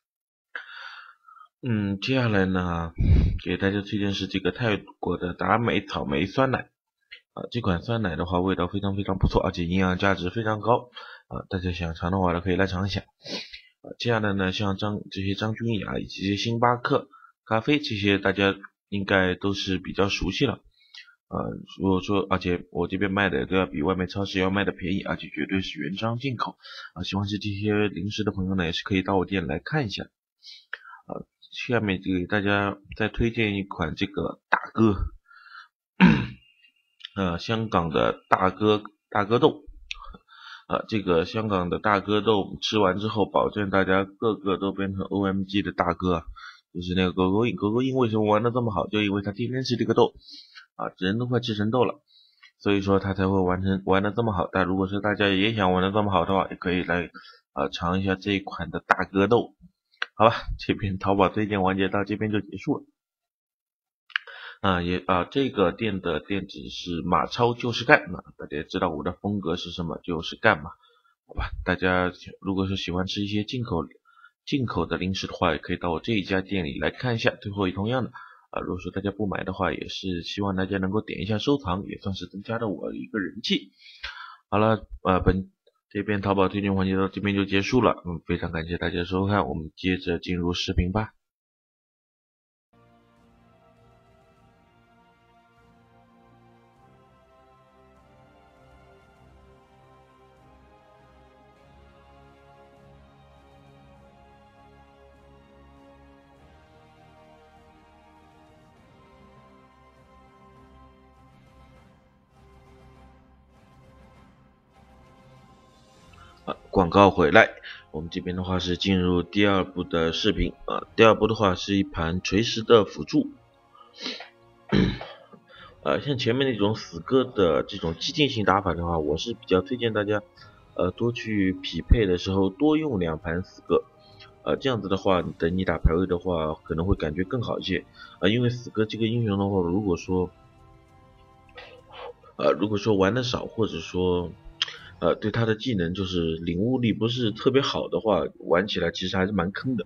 嗯，接下来呢，给大家推荐是这个泰国的达美草莓酸奶啊，这款酸奶的话味道非常非常不错，而且营养价值非常高啊，大家想尝的话呢可以来尝一下。啊，接下来呢，像张这些张君雅以及星巴克咖啡这些大家应该都是比较熟悉了。呃，如果说，而且我这边卖的都要比外面超市要卖的便宜，而且绝对是原装进口啊。喜欢吃这些零食的朋友呢，也是可以到我店来看一下。啊，下面就给大家再推荐一款这个大哥，呃，香港的大哥大哥豆，呃，这个香港的大哥豆吃完之后，保证大家个个都变成 O M G 的大哥，就是那个狗狗印，狗狗印为什么玩的这么好？就因为他天天吃这个豆，啊，人都快吃成豆了，所以说他才会玩成玩的这么好。但如果是大家也想玩的这么好的话，也可以来啊尝一下这一款的大哥豆。好吧，这边淘宝推荐环节到这边就结束了。啊，也啊，这个店的店址是马超就是干，啊，大家也知道我的风格是什么，就是干嘛，好吧？大家如果是喜欢吃一些进口进口的零食的话，也可以到我这一家店里来看一下。最后也同样的啊，如果说大家不买的话，也是希望大家能够点一下收藏，也算是增加了我一个人气。好了，呃，本这边淘宝推荐环节到这边就结束了，嗯，非常感谢大家收看，我们接着进入视频吧。啊，广告回来，我们这边的话是进入第二部的视频啊。第二部的话是一盘锤石的辅助，呃，像前面那种死歌的这种激进型打法的话，我是比较推荐大家，呃，多去匹配的时候多用两盘死歌，呃，这样子的话，等你打排位的话，可能会感觉更好一些，啊、呃，因为死歌这个英雄的话，如果说，呃，如果说玩的少，或者说。呃，对他的技能就是领悟力不是特别好的话，玩起来其实还是蛮坑的。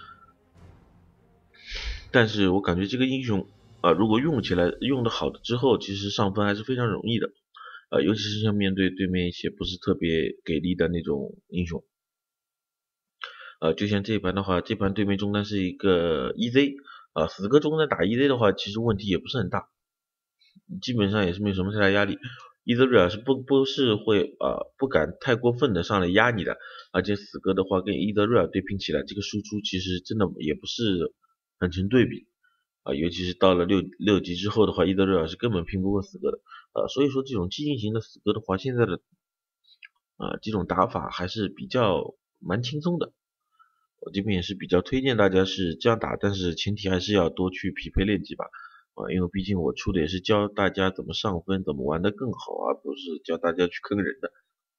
但是我感觉这个英雄，呃，如果用起来用的好的之后，其实上分还是非常容易的。呃，尤其是像面对对面一些不是特别给力的那种英雄，呃，就像这一盘的话，这盘对面中单是一个 E Z， 啊，死哥中单打 E Z 的话，其实问题也不是很大，基本上也是没有什么太大压力。伊泽瑞尔是不不是会呃不敢太过分的上来压你的，而且死哥的话跟伊泽瑞尔对拼起来，这个输出其实真的也不是很成对比啊、呃，尤其是到了六六级之后的话，伊泽瑞尔是根本拼不过死哥的，呃，所以说这种激进型的死哥的话，现在的啊、呃、这种打法还是比较蛮轻松的，我这边也是比较推荐大家是这样打，但是前提还是要多去匹配练级吧。 啊，因为毕竟我出的也是教大家怎么上分，怎么玩得更好，而不是教大家去坑人的。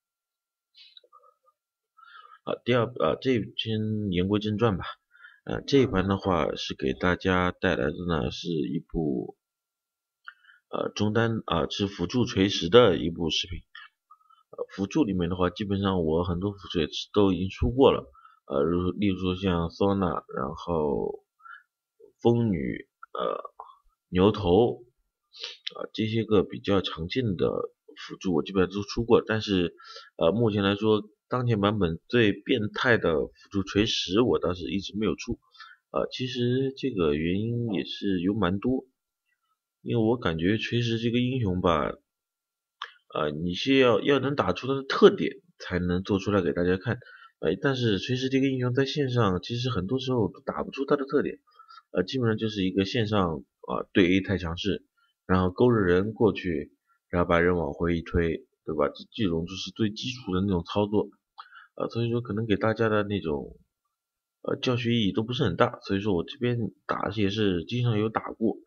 啊，第二啊，这先言归正传吧。呃，这一盘的话是给大家带来的呢，是一部呃中单啊、是辅助锤石的一部视频。呃，辅助里面的话，基本上我很多辅助也是都已经出过了。呃，如例如说像桑娜，然后风女，呃，牛头，啊、这些个比较常见的辅助我基本上都出过，但是呃目前来说，当前版本最变态的辅助锤石我倒是一直没有出。呃，其实这个原因也是有蛮多，因为我感觉锤石这个英雄吧，呃，你是要要能打出它的特点，才能做出来给大家看。呃，但是锤石这个英雄在线上，其实很多时候都打不出它的特点。呃，基本上就是一个线上啊、呃、对 A 太强势，然后勾着人过去，然后把人往回一推，对吧？这这种就是最基础的那种操作。呃，所以说可能给大家的那种呃教学意义都不是很大，所以说我这边打也是经常有打过，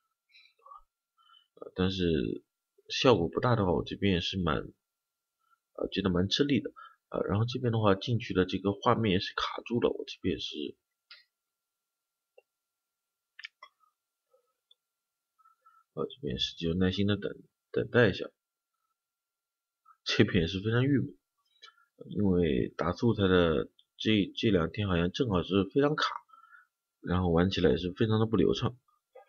呃，但是效果不大的话，我这边也是蛮呃觉得蛮吃力的。呃，然后这边的话进去的这个画面也是卡住了，我这边也是呃这边是就耐心的等等待一下，这边也是非常郁闷，因为打素材的这这两天好像正好是非常卡，然后玩起来也是非常的不流畅。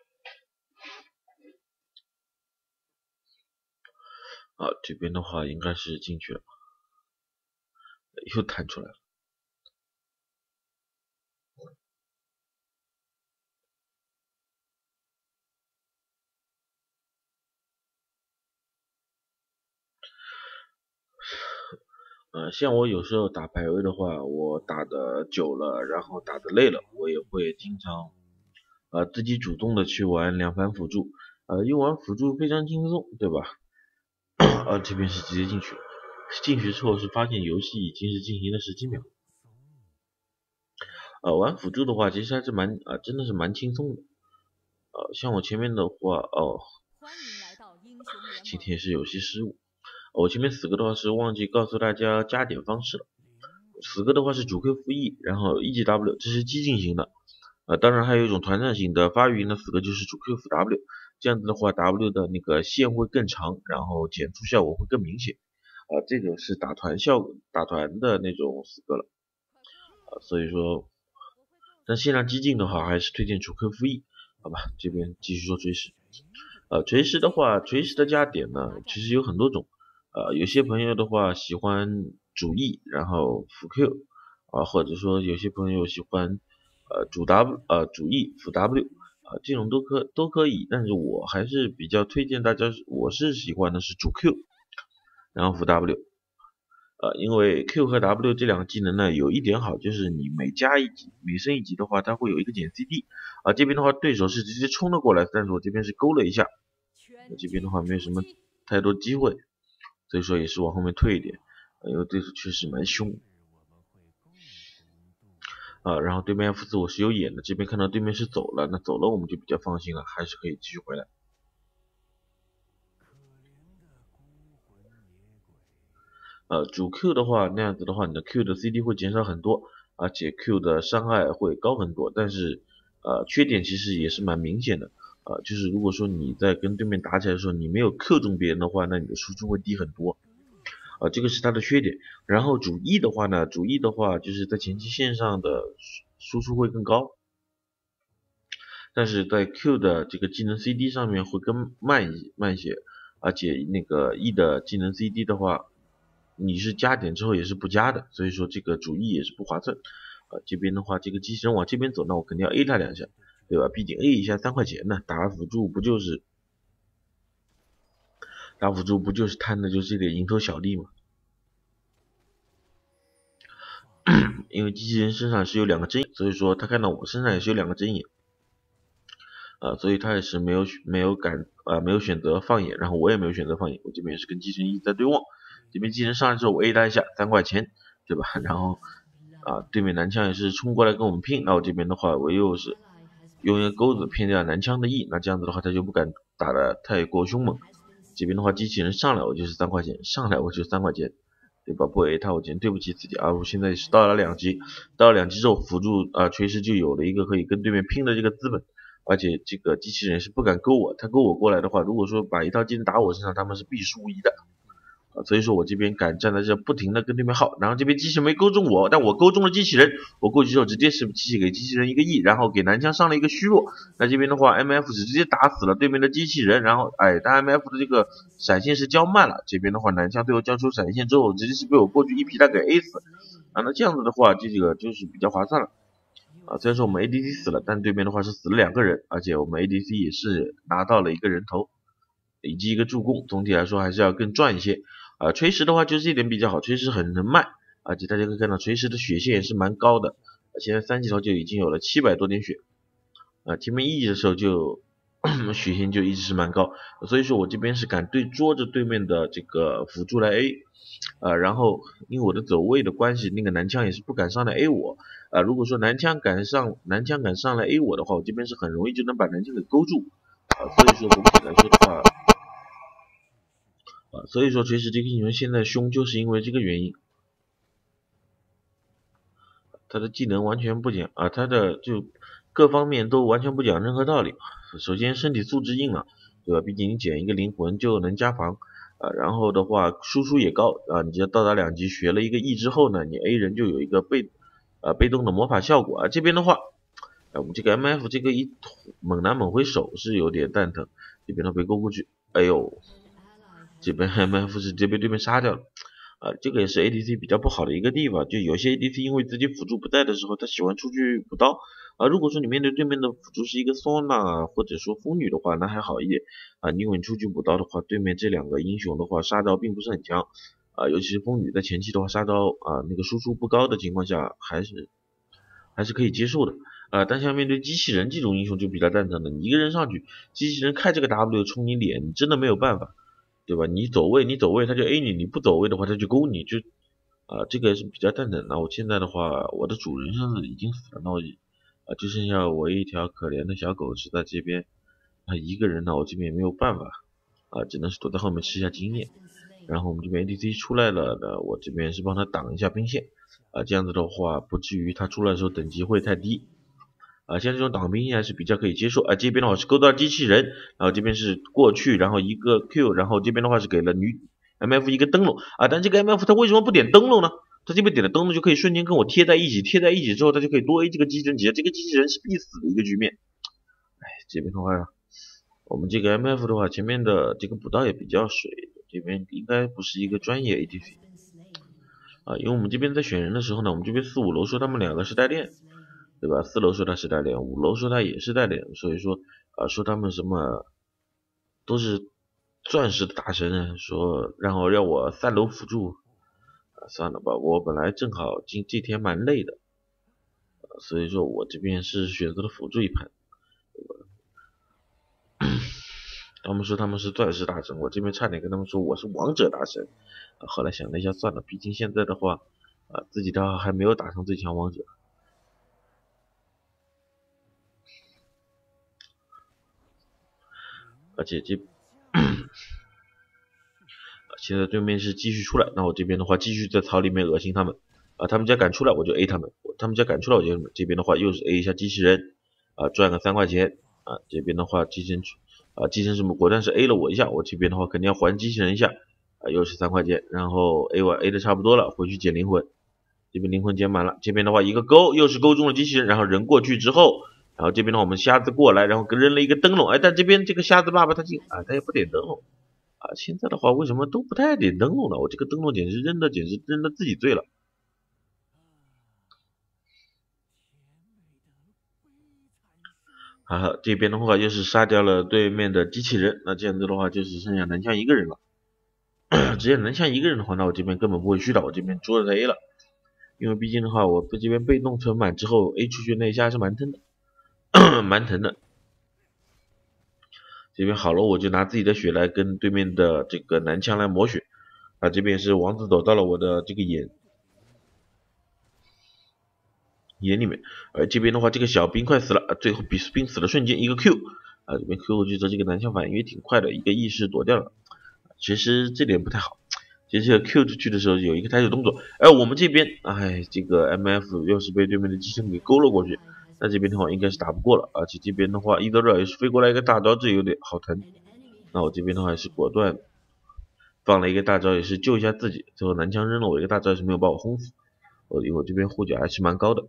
啊，这边的话应该是进去了，又弹出来了。呃，像我有时候打排位的话，我打的久了，然后打的累了，我也会经常呃自己主动的去玩两盘辅助，呃，因为玩辅助非常轻松，对吧？呃，这边是直接进去了，进去之后是发现游戏已经是进行了十几秒。呃，玩辅助的话，其实还是蛮啊、呃，真的是蛮轻松的。呃，像我前面的话，哦，今天是有些失误。我前面死哥的话是忘记告诉大家加点方式了。死哥的话是主 Q 负 E，然后一级 W，这是激进型的。呃，当然还有一种团战型的发育型的死哥就是主 Q 负 W，这样子的话 W 的那个线会更长，然后减速效果会更明显。啊、呃，这个是打团效果打团的那种死哥了。啊、呃，所以说，但线上激进的话还是推荐主 Q 负 E，好吧？这边继续说锤石。呃，锤石的话，锤石的加点呢，其实有很多种。呃，有些朋友的话喜欢主 E，然后辅 Q，啊、或者说有些朋友喜欢呃主 W，呃主 E 辅 W，啊、这种都可都可以。但是我还是比较推荐大家，我是喜欢的是主 Q，然后辅 W。呃，因为 Q 和 W 这两个技能呢，有一点好，就是你每加一级，每升一级的话，它会有一个减 C D。啊，这边的话对手是直接冲了过来，但是我这边是勾了一下，我这边的话没有什么太多机会，所以说也是往后面退一点，因为对手确实蛮凶。啊，然后对面 F 四我是有眼的，这边看到对面是走了，那走了我们就比较放心了，还是可以继续回来。呃，主 Q 的话，那样子的话，你的 Q 的 C D 会减少很多，而且 Q 的伤害会高很多。但是，呃，缺点其实也是蛮明显的，呃，就是如果说你在跟对面打起来的时候，你没有 Q 中别人的话，那你的输出会低很多，呃，这个是它的缺点。然后主 E 的话呢，主 E 的话就是在前期线上的输出会更高，但是在 Q 的这个技能 C D 上面会更慢一慢些，而且那个 E 的技能 C D 的话。你是加点之后也是不加的，所以说这个主 E 也是不划算。呃，这边的话，这个机器人往这边走，那我肯定要 A 他两下，对吧？毕竟 A 一下三块钱呢，打辅助不就是打辅助不就是贪的就是这点蝇头小利嘛？因为机器人身上是有两个针眼，所以说他看到我身上也是有两个针眼，呃，所以他也是没有没有敢呃没有选择放眼，然后我也没有选择放眼，我这边也是跟机器人一直在对望。这边技能上来之后，我 A 他一下，三块钱，对吧？然后啊，对面男枪也是冲过来跟我们拼，那我这边的话，我又是用一个钩子骗掉男枪的 E， 那这样子的话他就不敢打得太过凶猛。这边的话机器人上来我就是三块钱，上来我就三块钱，对吧？不 A 他我今天对不起自己啊！我现在是到了两级，到了两级之后辅助啊锤石就有了一个可以跟对面拼的这个资本，而且这个机器人是不敢勾我，他勾我过来的话，如果说把一套技能打我身上，他们是必输一的。啊，所以说我这边敢站在这不停的跟对面耗，然后这边机器人没勾中我，但我勾中了机器人，我过去之后直接是机器给机器人一个 E， 然后给男枪上了一个虚弱，那这边的话 M F 是直接打死了对面的机器人，然后哎，但 M F 的这个闪现是交慢了，这边的话男枪对我交出闪现之后，直接是被我过去一皮带给 A 死，啊，那这样子的话，这个就是比较划算了。啊，虽然说我们 A D C 死了，但对面的话是死了两个人，而且我们 A D C 也是拿到了一个人头以及一个助攻，总体来说还是要更赚一些。啊，锤石的话就是这点比较好，锤石很能卖，而且大家可以看到锤石的血线也是蛮高的，现在三级头就已经有了七百多点血，啊，前面一级的时候就血线就一直是蛮高，所以说我这边是敢对捉着对面的这个辅助来 A， 啊，然后因为我的走位的关系，那个男枪也是不敢上来 A 我，啊，如果说男枪敢上男枪敢上来 A 我的话，我这边是很容易就能把男枪给勾住，啊，所以说总体来说的话。啊，所以说锤石这个英雄现在凶，就是因为这个原因，他的技能完全不讲啊，他的就各方面都完全不讲任何道理。首先身体素质硬了，对吧？毕竟你捡一个灵魂就能加防啊，然后的话输出也高啊，你只要到达两级学了一个 E 之后呢，你 A 人就有一个被啊被动的魔法效果啊。这边的话，啊我们这个 M F 这个一猛男猛回手是有点蛋疼，这边的被勾过去，哎呦。这边 M F 是直接被对面杀掉了，啊，这个也是 A D C 比较不好的一个地方，就有些 A D C 因为自己辅助不在的时候，他喜欢出去补刀，啊，如果说你面对对面的辅助是一个桑娜或者说风女的话，那还好一点，啊，因为你出去补刀的话，对面这两个英雄的话杀招并不是很强，啊，尤其是风女在前期的话杀招啊那个输出不高的情况下，还是还是可以接受的。啊，但像面对机器人这种英雄就比较蛋疼的，你一个人上去，机器人开这个 W 冲你脸，你真的没有办法。对吧？你走位，你走位，他就 A 你；你不走位的话，他就勾你，就啊，这个是比较蛋疼。那我现在的话，我的主人甚至已经死了，那我啊就剩下我一条可怜的小狗是在这边啊一个人呢，我这边也没有办法啊，只能是躲在后面吃一下经验。然后我们这边 A D C 出来了的，我这边是帮他挡一下兵线啊，这样子的话不至于他出来的时候等级会太低。啊，像这种挡兵还是比较可以接受啊。这边的话是勾到机器人，然后这边是过去，然后一个 Q， 然后这边的话是给了女 M F 一个灯笼啊。但这个 M F 它为什么不点灯笼呢？它这边点了灯笼就可以瞬间跟我贴在一起，贴在一起之后，它就可以多 A 这个机器人级，这个机器人是必死的一个局面。哎，这边的话，我们这个 M F 的话，前面的这个补刀也比较水，这边应该不是一个专业 A D C 啊，因为我们这边在选人的时候呢，我们这边四五楼说他们两个是代练。对吧？四楼说他是代练，五楼说他也是代练，所以说啊，说他们什么都是钻石的大神，说让我让我三楼辅助啊，算了吧，我本来正好今这天蛮累的，啊、所以说我这边是选择了辅助一盘。他们说他们是钻石大神，我这边差点跟他们说我是王者大神，啊、后来想了一下，算了，毕竟现在的话啊，自己的话还没有打上最强王者。而且这现在对面是继续出来，那我这边的话继续在草里面恶心他们啊，他们家敢出来我就 A 他们，他们家敢出来我就这边的话又是 A 一下机器人啊，赚个三块钱啊，这边的话机器人啊，机器人什么果断是 A 了我一下，我这边的话肯定要还机器人一下啊，又是三块钱，然后 A 完 A 的差不多了，回去捡灵魂，这边灵魂捡满了，这边的话一个勾又是勾中了机器人，然后人过去之后。然后这边的话，我们瞎子过来，然后扔了一个灯笼，哎，但这边这个瞎子爸爸他进啊，他也不点灯笼啊。现在的话，为什么都不太点灯笼了？我这个灯笼简直扔的简直扔的自己醉了。好，这边的话又是杀掉了对面的机器人，那这样子的话就只剩下南枪一个人了。只要南枪一个人的话，那我这边根本不会虚的，我这边捉着他 A 了，因为毕竟的话，我这边被动存满之后 A 出去那一下是蛮疼的。蛮疼的，这边好了，我就拿自己的血来跟对面的这个男枪来磨血，啊，这边是王子走到了我的这个眼， 眼里面。而这边的话，这个小兵快死了，啊，最后比兵死的瞬间一个 Q， 啊，这边 Q 过去之后，这个南枪反应也挺快的，一个 E 式躲掉了。其实这点不太好，其实这个 Q 出去的时候有一个抬手动作，而我们这边，哎，这个 M F 要是被对面的机器人给勾了过去，那这边的话应该是打不过了，而且这边的话，伊德热也是飞过来一个大招，这有点好疼。那我这边的话也是果断放了一个大招，也是救一下自己。最后南枪扔了我一个大招，也是没有把我轰死。我我这边护甲还是蛮高的。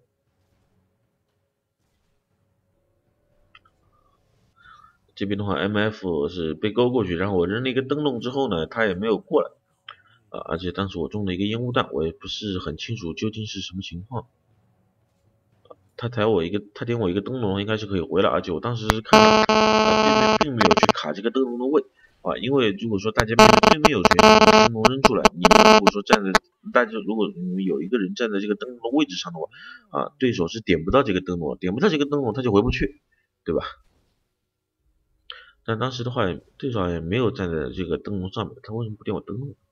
这边的话 ，M F 是被勾过去，然后我扔了一个灯笼之后呢，他也没有过来。啊，而且当时我中了一个烟雾弹，我也不是很清楚究竟是什么情况。他抬我一个，他点我一个灯笼，应该是可以回来，而且我当时是看到，啊，对面并没有去卡这个灯笼的位，啊，因为如果说大家对面有谁把灯笼扔出来，你们如果说站在，大家如果你们有一个人站在这个灯笼的位置上的话，啊，对手是点不到这个灯笼，点不到这个灯笼他就回不去，对吧？但当时的话，对手也没有站在这个灯笼上面，他为什么不点我灯笼？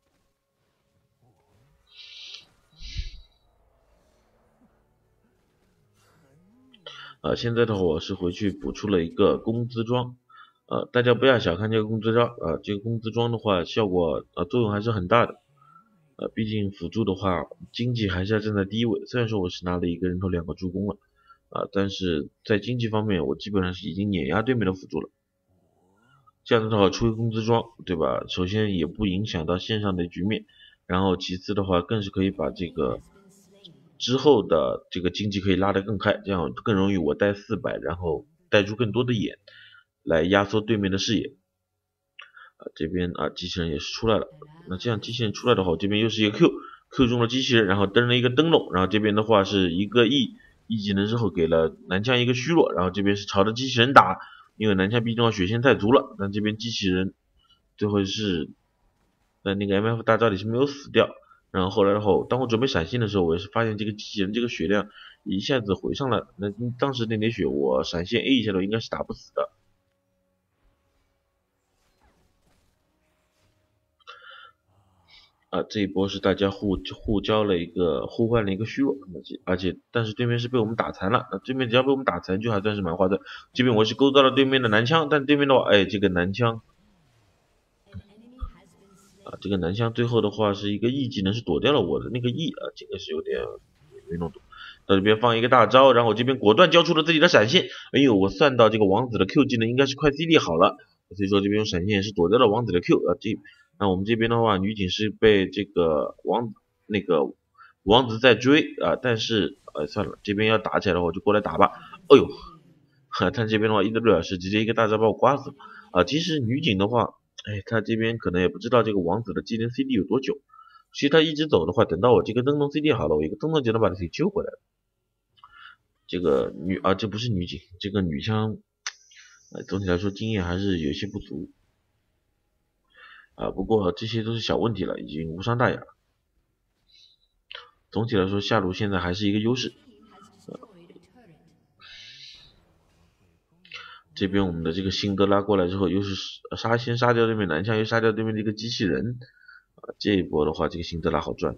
呃，现在的话我是回去补出了一个工资装，呃，大家不要小看这个工资装，呃，这个工资装的话效果呃作用还是很大的，呃，毕竟辅助的话经济还是要站在第一位，虽然说我是拿了一个人头两个助攻了，啊、呃，但是在经济方面我基本上是已经碾压对面的辅助了，这样子的话出一个工资装，对吧？首先也不影响到线上的局面，然后其次的话更是可以把这个之后的这个经济可以拉得更开，这样更容易我带四百，然后带出更多的眼来压缩对面的视野。啊，这边啊机器人也是出来了，那这样机器人出来的话，我这边又是一个 Q，Q 中了机器人，然后登了一个灯笼，然后这边的话是一个 E，E 技能之后给了南枪一个虚弱，然后这边是朝着机器人打，因为南枪毕竟血线太足了，但这边机器人最后是在那个 M F 大招里是没有死掉。然后后来的话，当我准备闪现的时候，我也是发现这个机器人这个血量一下子回上来了。那当时那点血，我闪现 A 一下都应该是打不死的。啊，这一波是大家互互交了一个互换了一个虚弱，而且但是对面是被我们打残了。那对面只要被我们打残，就还算是蛮划算。这边我是勾到了对面的男枪，但对面的话，哎，这个男枪啊，这个男枪最后的话是一个 E 技能是躲掉了我的那个 E 啊，这个是有点没弄懂。到这边放一个大招，然后这边果断交出了自己的闪现。哎呦，我算到这个王子的 Q 技能应该是快 C D 好了，所以说这边用闪现也是躲掉了王子的 Q 啊。这那我们这边的话，女警是被这个王那个王子在追啊，但是呃算了，这边要打起来的话我就过来打吧。哎呦，哈，他这边的话伊德瑞尔是直接一个大招把我刮死了啊。其实女警的话，哎，他这边可能也不知道这个王子的技能 C D 有多久。其实他一直走的话，等到我这个灯笼 C D 好了，我一个灯笼就能把他给救回来了。这个女啊，这不是女警，这个女枪，呃，总体来说经验还是有些不足啊。不过这些都是小问题了，已经无伤大雅。总体来说，下路现在还是一个优势。呃、这边我们的这个辛德拉过来之后，又是杀先杀掉对面男枪，又杀掉对面的一个机器人啊。这一波的话，这个辛德拉好赚。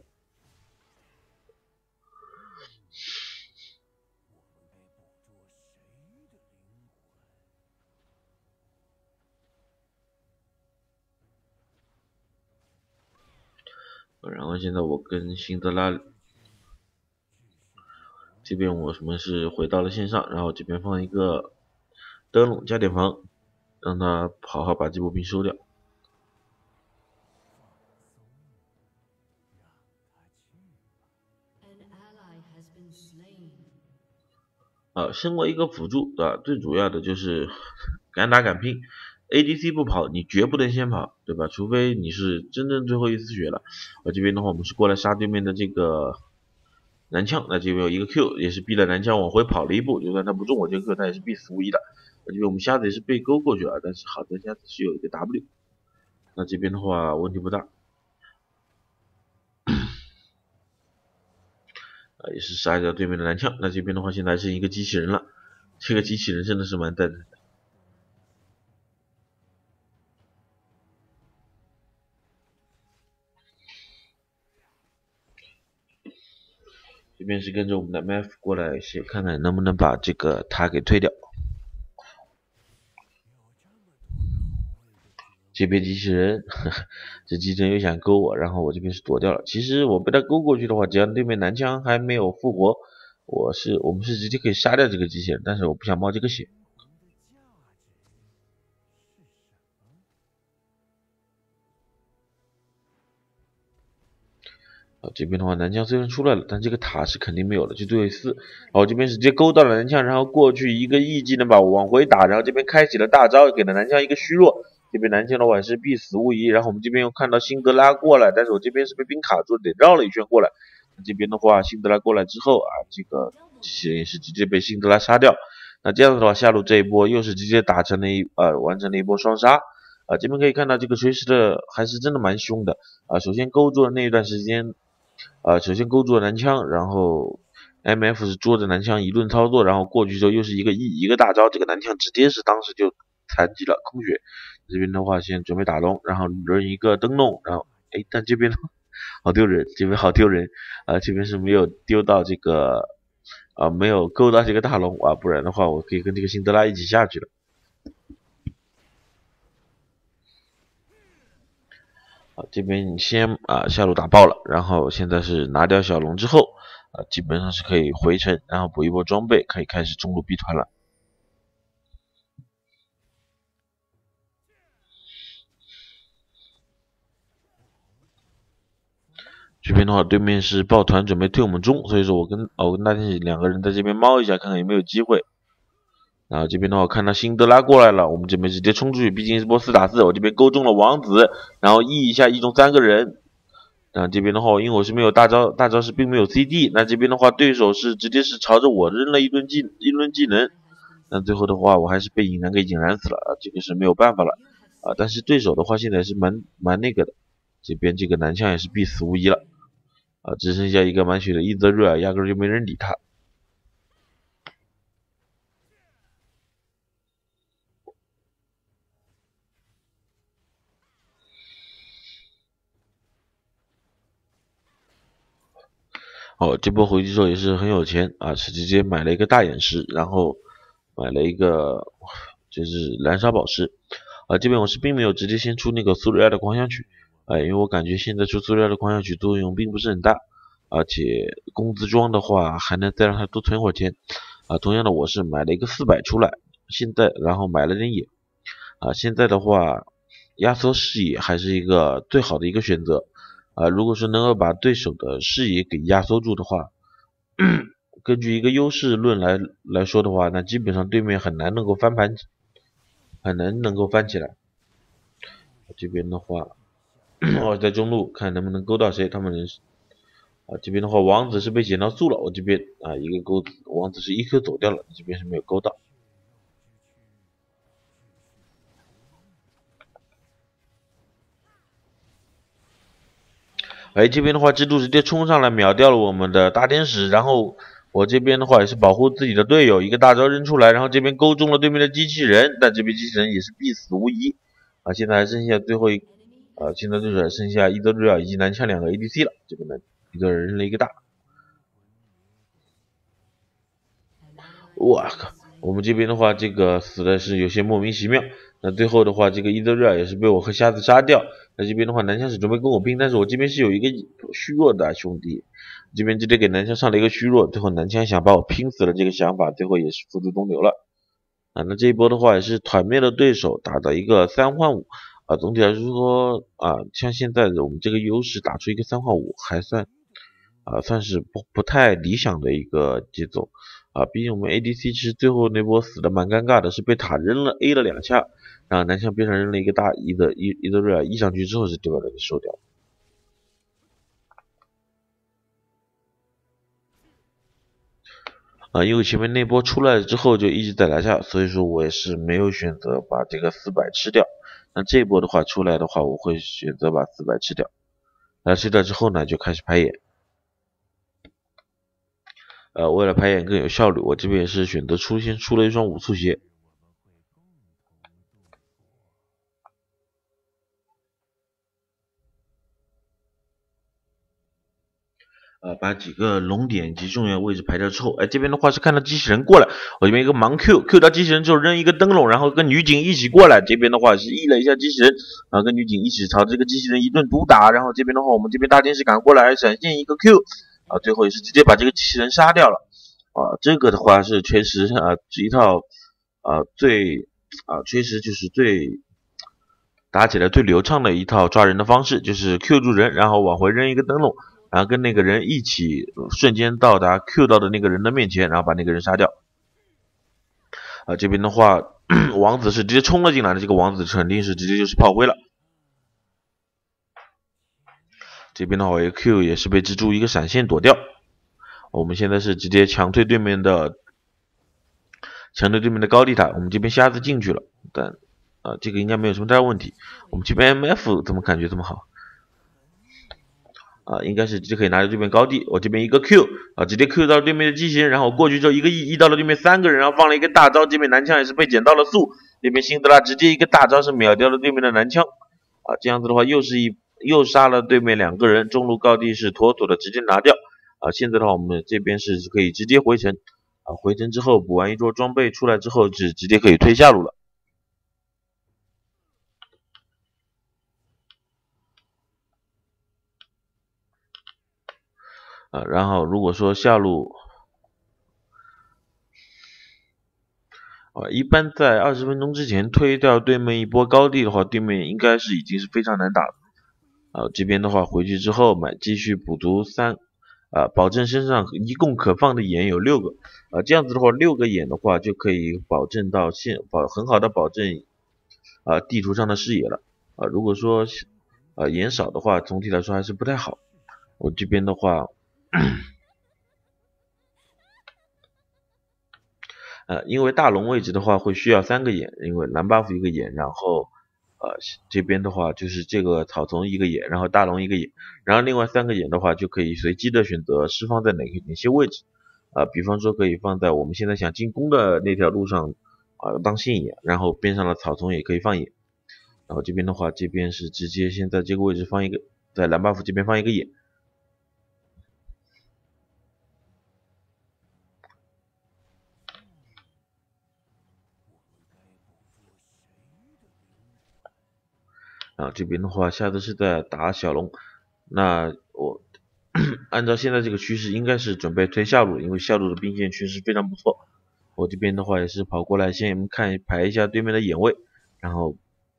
然后现在我跟辛德拉这边我们是回到了线上，然后这边放一个灯笼加点防，让他好好把这波兵收掉。啊，身为一个辅助啊，最主要的就是敢打敢拼，A D C 不跑，你绝不能先跑，对吧？除非你是真正最后一丝血了。我这边的话，我们是过来杀对面的这个男枪，那这边有一个 Q，也是逼了男枪往回跑了一步，就算他不中我这个 Q，他也是必死无疑的。这边我们瞎子也是被勾过去了，但是好在瞎子是有一个 W，那这边的话问题不大。啊，也是杀掉对面的男枪，那这边的话现在是一个机器人了，这个机器人真的是蛮蛋疼的。 这边是跟着我们的 M F 过来，先看看能不能把这个塔给推掉。这边机器人，呵呵，这机器人又想勾我，然后我这边是躲掉了。其实我被他勾过去的话，只要对面男枪还没有复活，我是我们是直接可以杀掉这个机器人，但是我不想冒这个险。啊，这边的话，男枪虽然出来了，但这个塔是肯定没有的，就对四。然后这边直接勾到了男枪，然后过去一个 E 技能把我往回打，然后这边开启了大招，给了男枪一个虚弱。这边男枪的话是必死无疑。然后我们这边又看到辛德拉过来，但是我这边是被兵卡住，得绕了一圈过来。这边的话，辛德拉过来之后啊，这个机器人也是直接被辛德拉杀掉。那这样子的话，下路这一波又是直接打成了一呃完成了一波双杀。啊，这边可以看到这个锤石的还是真的蛮凶的啊。首先勾住了那一段时间。呃，首先勾住了男枪，然后 M F 是捉着男枪一顿操作，然后过去之后又是一个 E 一个大招，这个男枪直接是当时就残疾了空血。这边的话先准备打龙，然后轮一个灯笼，然后哎，但这边好丢人，这边好丢人啊、呃！这边是没有丢到这个啊、呃，没有勾到这个大龙啊，不然的话我可以跟这个辛德拉一起下去了。这边先啊下路打爆了，然后现在是拿掉小龙之后啊，基本上是可以回城，然后补一波装备，可以开始中路 B 团了。这边的话，对面是抱团准备推我们中，所以说我跟哦我跟大天使两个人在这边猫一下，看看有没有机会。然后这边的话，看到辛德拉过来了，我们这边直接冲出去，毕竟是波四打四，我这边勾中了王子，然后 E 一下 E 中三个人。然后这边的话，因为我是没有大招，大招是并没有 C D，那这边的话，对手是直接是朝着我扔了一顿技一轮技能，那最后的话，我还是被引燃给引燃死了啊，这个是没有办法了啊。但是对手的话，现在是蛮蛮那个的，这边这个男枪也是必死无疑了啊，只剩下一个满血的伊泽瑞尔，压根就没人理他。哦，这波回去之后也是很有钱啊，是直接买了一个大眼石，然后买了一个就是燃烧宝石啊。这边我是并没有直接先出那个苏瑞埃的狂想曲，啊，因为我感觉现在出苏瑞埃的狂想曲作用并不是很大，而且工资装的话还能再让他多存会儿钱啊。同样的，我是买了一个四百出来，现在然后买了点野啊，现在的话压缩视野还是一个最好的一个选择。啊，如果说能够把对手的视野给压缩住的话，根据一个优势论来来说的话，那基本上对面很难能够翻盘，很难能够翻起来。这边的话，我在中路看能不能勾到谁，他们人啊，这边的话王子是被捡到素了，我这边啊一个钩子，王子是一 Q 走掉了，这边是没有勾到。哎，这边的话，蜘蛛直接冲上来秒掉了我们的大天使，然后我这边的话也是保护自己的队友，一个大招扔出来，然后这边勾中了对面的机器人，但这边机器人也是必死无疑啊！现在还剩下最后一啊，现在就是剩下伊泽瑞尔以及男枪两个 A D C 了，这边的一个人扔了一个大，哇靠！我们这边的话，这个死的是有些莫名其妙。那最后的话，这个伊泽瑞尔也是被我和瞎子杀掉。那这边的话，南枪是准备跟我拼，但是我这边是有一个虚弱的兄弟，这边直接给南枪上了一个虚弱，最后南枪想把我拼死了这个想法，最后也是付诸东流了。啊，那这一波的话也是团灭了对手，打的一个三换五。啊，总体来说啊，像现在的我们这个优势打出一个三换五，还算啊算是不不太理想的一个节奏。啊，毕竟我们 A D C 其实最后那波死的蛮尴尬的，是被塔扔了 A 了两下，然后南向边上扔了一个大 E 的 E 伊德瑞尔 E 上去之后是对把他给收掉。啊，因为前面那波出来之后就一直在拿下，所以说我也是没有选择把这个四百吃掉。那这一波的话出来的话，我会选择把四百吃掉。那吃掉之后呢，就开始排演。呃，为了排演更有效率，我这边也是选择出先出了一双五速鞋。 呃，把几个龙点及重要位置排掉之后，哎，这边的话是看到机器人过来，我这边一个盲 Q，Q 到机器人之后扔一个灯笼，然后跟女警一起过来，这边的话是 E 了一下机器人，然后跟女警一起朝这个机器人一顿毒打，然后这边的话我们这边大天使赶过来闪现一个 Q， 啊，最后也是直接把这个机器人杀掉了，啊，这个的话是确实啊是一套啊最啊确实就是最打起来最流畅的一套抓人的方式，就是 Q 住人，然后往回扔一个灯笼。然后跟那个人一起瞬间到达 Q 到的那个人的面前，然后把那个人杀掉。啊，这边的话，王子是直接冲了进来的，这个王子肯定是直接就是炮灰了。这边的话 ，Q 也是被蜘蛛一个闪现躲掉。我们现在是直接强推对面的，强推对面的高地塔。我们这边瞎子进去了，但啊、呃，这个应该没有什么大问题。我们这边 M F 怎么感觉这么好？啊，应该是直接可以拿着对面高地，我这边一个 Q 啊，直接 Q 到对面的机器人，然后过去之后一个 E E 到了对面三个人，然后放了一个大招，这边男枪也是被捡到了速，这边辛德拉直接一个大招是秒掉了对面的男枪，啊，这样子的话又是一又杀了对面两个人，中路高地是妥妥的直接拿掉，啊，现在的话我们这边是可以直接回城，啊，回城之后补完一桌装备出来之后是直接可以推下路了。啊，然后如果说下路，啊，一般在二十分钟之前推掉对面一波高地的话，对面应该是已经是非常难打了。啊，这边的话回去之后买继续补足三，啊，保证身上一共可放的眼有六个，啊，这样子的话六个眼的话就可以保证到现保很好的保证，啊，地图上的视野了。啊，如果说啊眼少的话，总体来说还是不太好。我这边的话。呃，因为大龙位置的话会需要三个眼，因为蓝 buff 一个眼，然后呃这边的话就是这个草丛一个眼，然后大龙一个眼，然后另外三个眼的话就可以随机的选择释放在哪个哪些位置，啊、呃，比方说可以放在我们现在想进攻的那条路上啊、呃、当线眼，然后边上的草丛也可以放眼，然后这边的话这边是直接先在这个位置放一个，在蓝 buff 这边放一个眼。啊，这边的话，下次是在打小龙，那我按照现在这个趋势，应该是准备推下路，因为下路的兵线确实非常不错。我这边的话也是跑过来先看排一下对面的眼位，然后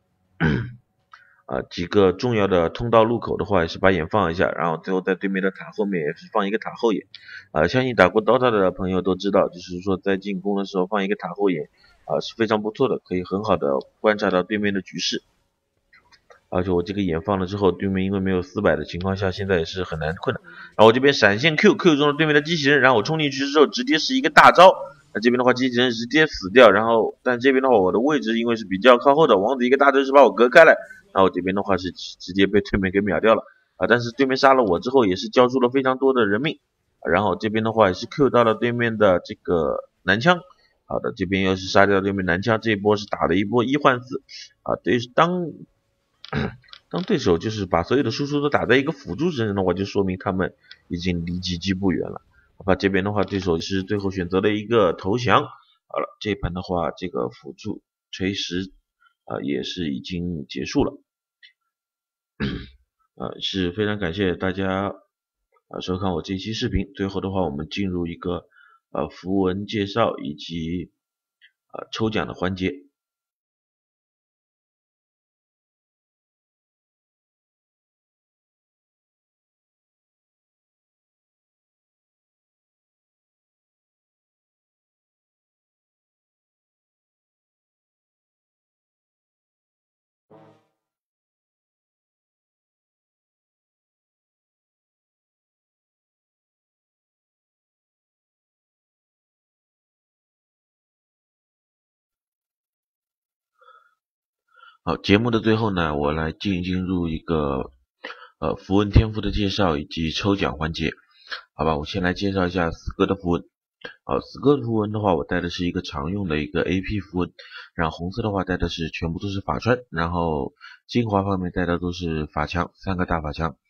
啊几个重要的通道路口的话也是把眼放一下，然后最后在对面的塔后面也是放一个塔后眼。啊，相信打过 D O T A 的朋友都知道，就是说在进攻的时候放一个塔后眼啊是非常不错的，可以很好的观察到对面的局势。而且我这个眼放了之后，对面因为没有四百的情况下，现在也是很难困的。然后我这边闪现 Q Q 中了对面的机器人，然后我冲进去之后直接是一个大招，那这边的话机器人直接死掉。然后但这边的话我的位置因为是比较靠后的，王子一个大招是把我隔开来，然后这边的话是直接被对面给秒掉了啊。但是对面杀了我之后也是交出了非常多的人命，然后这边的话也是 Q 到了对面的这个男枪。好的，这边又是杀掉对面男枪，这一波是打了一波一换四啊，对，当。当对手就是把所有的输出都打在一个辅助身上的话，就说明他们已经离击击不远了。好吧，这边的话，对手是最后选择了一个投降。好了，这一盘的话，这个辅助锤石啊、呃、也是已经结束了。呃，是非常感谢大家啊、呃、收看我这一期视频。最后的话，我们进入一个呃符文介绍以及呃抽奖的环节。好，节目的最后呢，我来进进入一个呃符文天赋的介绍以及抽奖环节。好吧，我先来介绍一下死哥的符文。好，死哥的符文的话，我带的是一个常用的一个 A P 符文，然后红色的话带的是全部都是法穿，然后精华方面带的都是法强，三个大法强。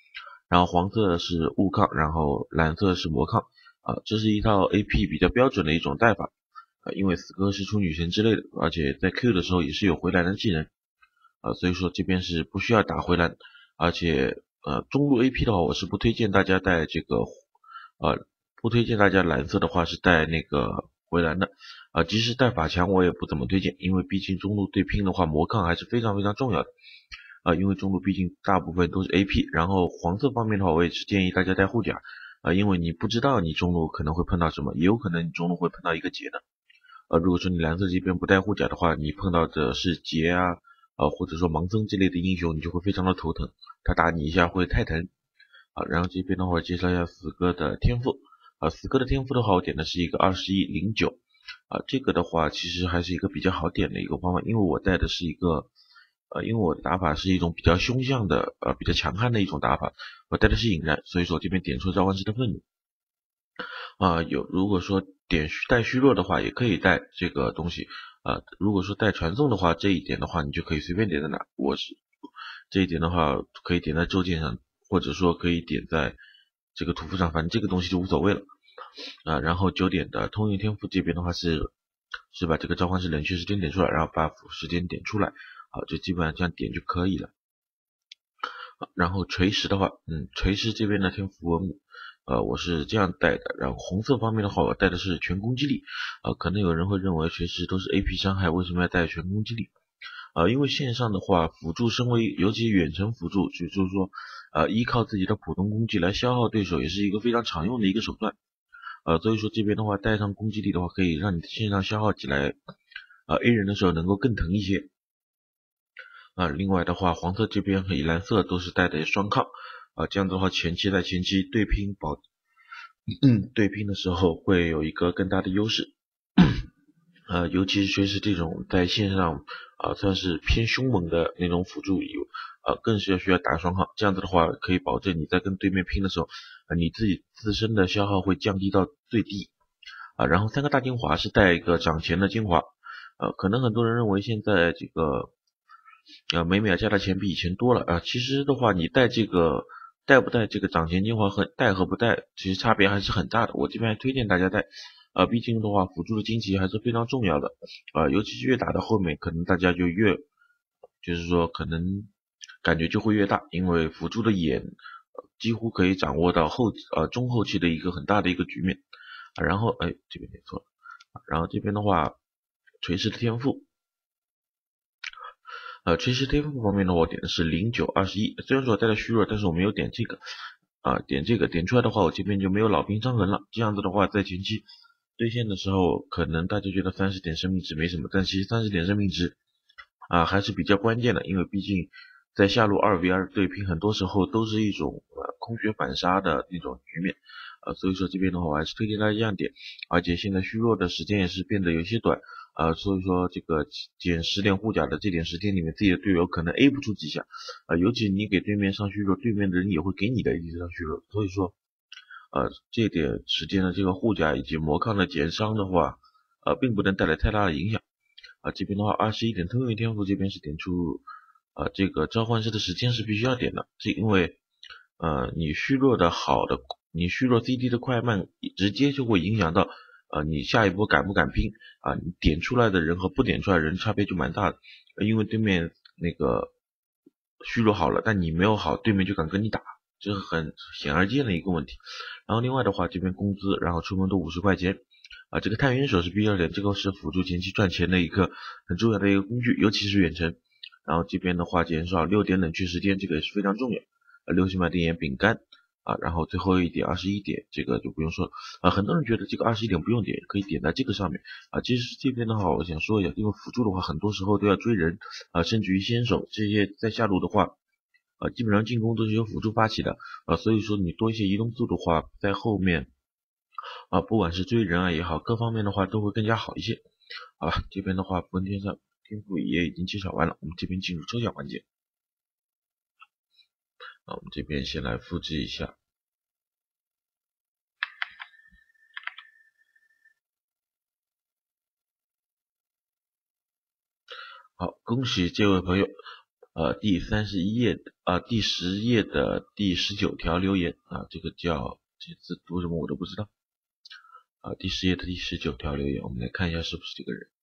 然后黄色是物抗，然后蓝色是魔抗啊，这是一套 A P 比较标准的一种带法啊，因为死哥是出女神之类的，而且在 Q 的时候也是有回蓝的技能啊，所以说这边是不需要打回蓝，而且呃中路 A P 的话，我是不推荐大家带这个呃不推荐大家蓝色的话是带那个回蓝的啊，即使带法强我也不怎么推荐，因为毕竟中路对拼的话魔抗还是非常非常重要的。啊，因为中路毕竟大部分都是 A P， 然后黄色方面的话，我也是建议大家带护甲啊，因为你不知道你中路可能会碰到什么，也有可能你中路会碰到一个劫的。呃，如果说你蓝色这边不带护甲的话，你碰到的是劫啊，呃，或者说盲僧这类的英雄，你就会非常的头疼，他打你一下会太疼。啊，然后这边的话介绍一下死哥的天赋，啊，死哥的天赋的话，我点的是一个二十一零九，啊，这个的话其实还是一个比较好点的一个方法，因为我带的是一个。呃，因为我的打法是一种比较凶相的，呃，比较强悍的一种打法，我带的是引燃，所以说这边点出召唤师的愤怒。啊、呃，有如果说点带虚弱的话，也可以带这个东西。呃，如果说带传送的话，这一点的话，你就可以随便点在哪。我是这一点的话，可以点在周件上，或者说可以点在这个屠夫上，反正这个东西就无所谓了。啊、呃，然后九点的通运天赋这边的话是是把这个召唤师冷却时间点出来，然后把时间点出来。好，就基本上这样点就可以了。然后锤石的话，嗯，锤石这边的天赋文母，呃，我是这样带的。然后红色方面的话，我带的是全攻击力。呃，可能有人会认为锤石都是 A P 伤害，为什么要带全攻击力？呃，因为线上的话，辅助身为尤其远程辅助，就就是说，呃，依靠自己的普通攻击来消耗对手，也是一个非常常用的一个手段。呃，所以说这边的话，带上攻击力的话，可以让你线上消耗起来，呃，A 人的时候能够更疼一些。啊，另外的话，黄色这边和蓝色都是带的双抗，啊，这样的话前期在前期对拼保，嗯，对拼的时候会有一个更大的优势，呃，尤其是锤石这种在线上啊算是偏凶猛的那种辅助，有呃更是要需要打双抗，这样子的话可以保证你在跟对面拼的时候，啊，你自己自身的消耗会降低到最低，啊，然后三个大精华是带一个掌钱的精华，呃，可能很多人认为现在这个。呃，每秒加的钱比以前多了啊。其实的话，你带这个带不带这个掌钱精华和带和不带，其实差别还是很大的。我这边还推荐大家带，啊，毕竟的话，辅助的荆棘还是非常重要的，啊，尤其是越打到后面，可能大家就越，就是说可能感觉就会越大，因为辅助的眼几乎可以掌握到后呃中后期的一个很大的一个局面，啊，然后哎这边点错了，然后这边的话，锤石的天赋。呃，锤石天赋方面呢，我点的是零九二十一，虽然说我带了虚弱，但是我没有点这个，啊、呃，点这个点出来的话，我这边就没有老兵伤痕了。这样子的话，在前期对线的时候，可能大家觉得三十点生命值没什么，但其实三十点生命值啊、呃、还是比较关键的，因为毕竟在下路二 v 二对拼，很多时候都是一种呃空血反杀的那种局面，呃，所以说这边的话，我还是推荐大家这样点，而且现在虚弱的时间也是变得有些短。啊、呃，所以说这个减十点护甲的这点时间里面，自己的队友可能 A 不出几下，啊、呃，尤其你给对面上虚弱，对面的人也会给你的一直上虚弱，所以说，呃，这点时间的这个护甲以及魔抗的减伤的话，呃，并不能带来太大的影响。啊、呃，这边的话，二十一点通运天赋这边是点出，呃，这个召唤师的时间是必须要点的，是因为，呃，你虚弱的好的，你虚弱 C D 的快慢，直接就会影响到。啊，你下一波敢不敢拼啊？你点出来的人和不点出来的人差别就蛮大的，因为对面那个虚弱好了，但你没有好，对面就敢跟你打，这是很显而易见的一个问题。然后另外的话，这边工资，然后出门都五十块钱啊，这个探云手是必要点，这个是辅助前期赚钱的一个很重要的一个工具，尤其是远程。然后这边的话减少六点冷却时间，这个也是非常重要。呃，六星买电眼饼干。啊，然后最后一点二十一点，这个就不用说了啊。很多人觉得这个二十一点不用点，可以点在这个上面啊。其实这边的话，我想说一下，因为辅助的话，很多时候都要追人啊，甚至于先手这些在下路的话，啊，基本上进攻都是由辅助发起的啊。所以说你多一些移动速度的话，在后面啊，不管是追人啊也好，各方面的话都会更加好一些。好吧，这边的话，符文天上天赋也已经介绍完了，我们这边进入抽奖环节。啊，我们这边先来复制一下。好，恭喜这位朋友呃第三十一页啊、呃、第十页的第十九条留言啊，这个叫这字读什么我都不知道啊，第十页的第十九条留言，我们来看一下是不是这个人。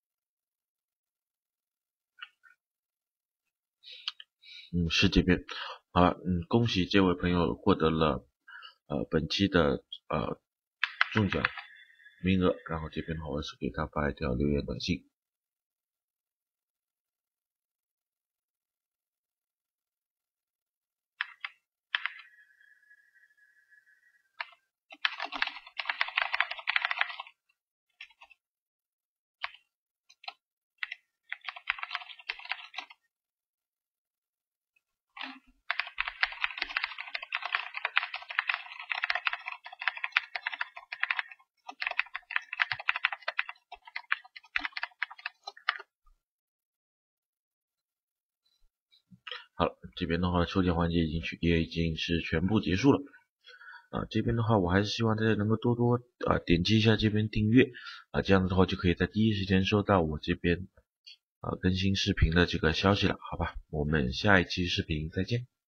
嗯，是这边。好了，嗯，恭喜这位朋友获得了呃本期的呃中奖名额，然后这边的话我是给他发一条留言短信。好了，这边的话抽奖环节已经去也已经是全部结束了啊。这边的话我还是希望大家能够多多啊点击一下这边订阅啊，这样子的话就可以在第一时间收到我这边啊更新视频的这个消息了，好吧？我们下一期视频再见。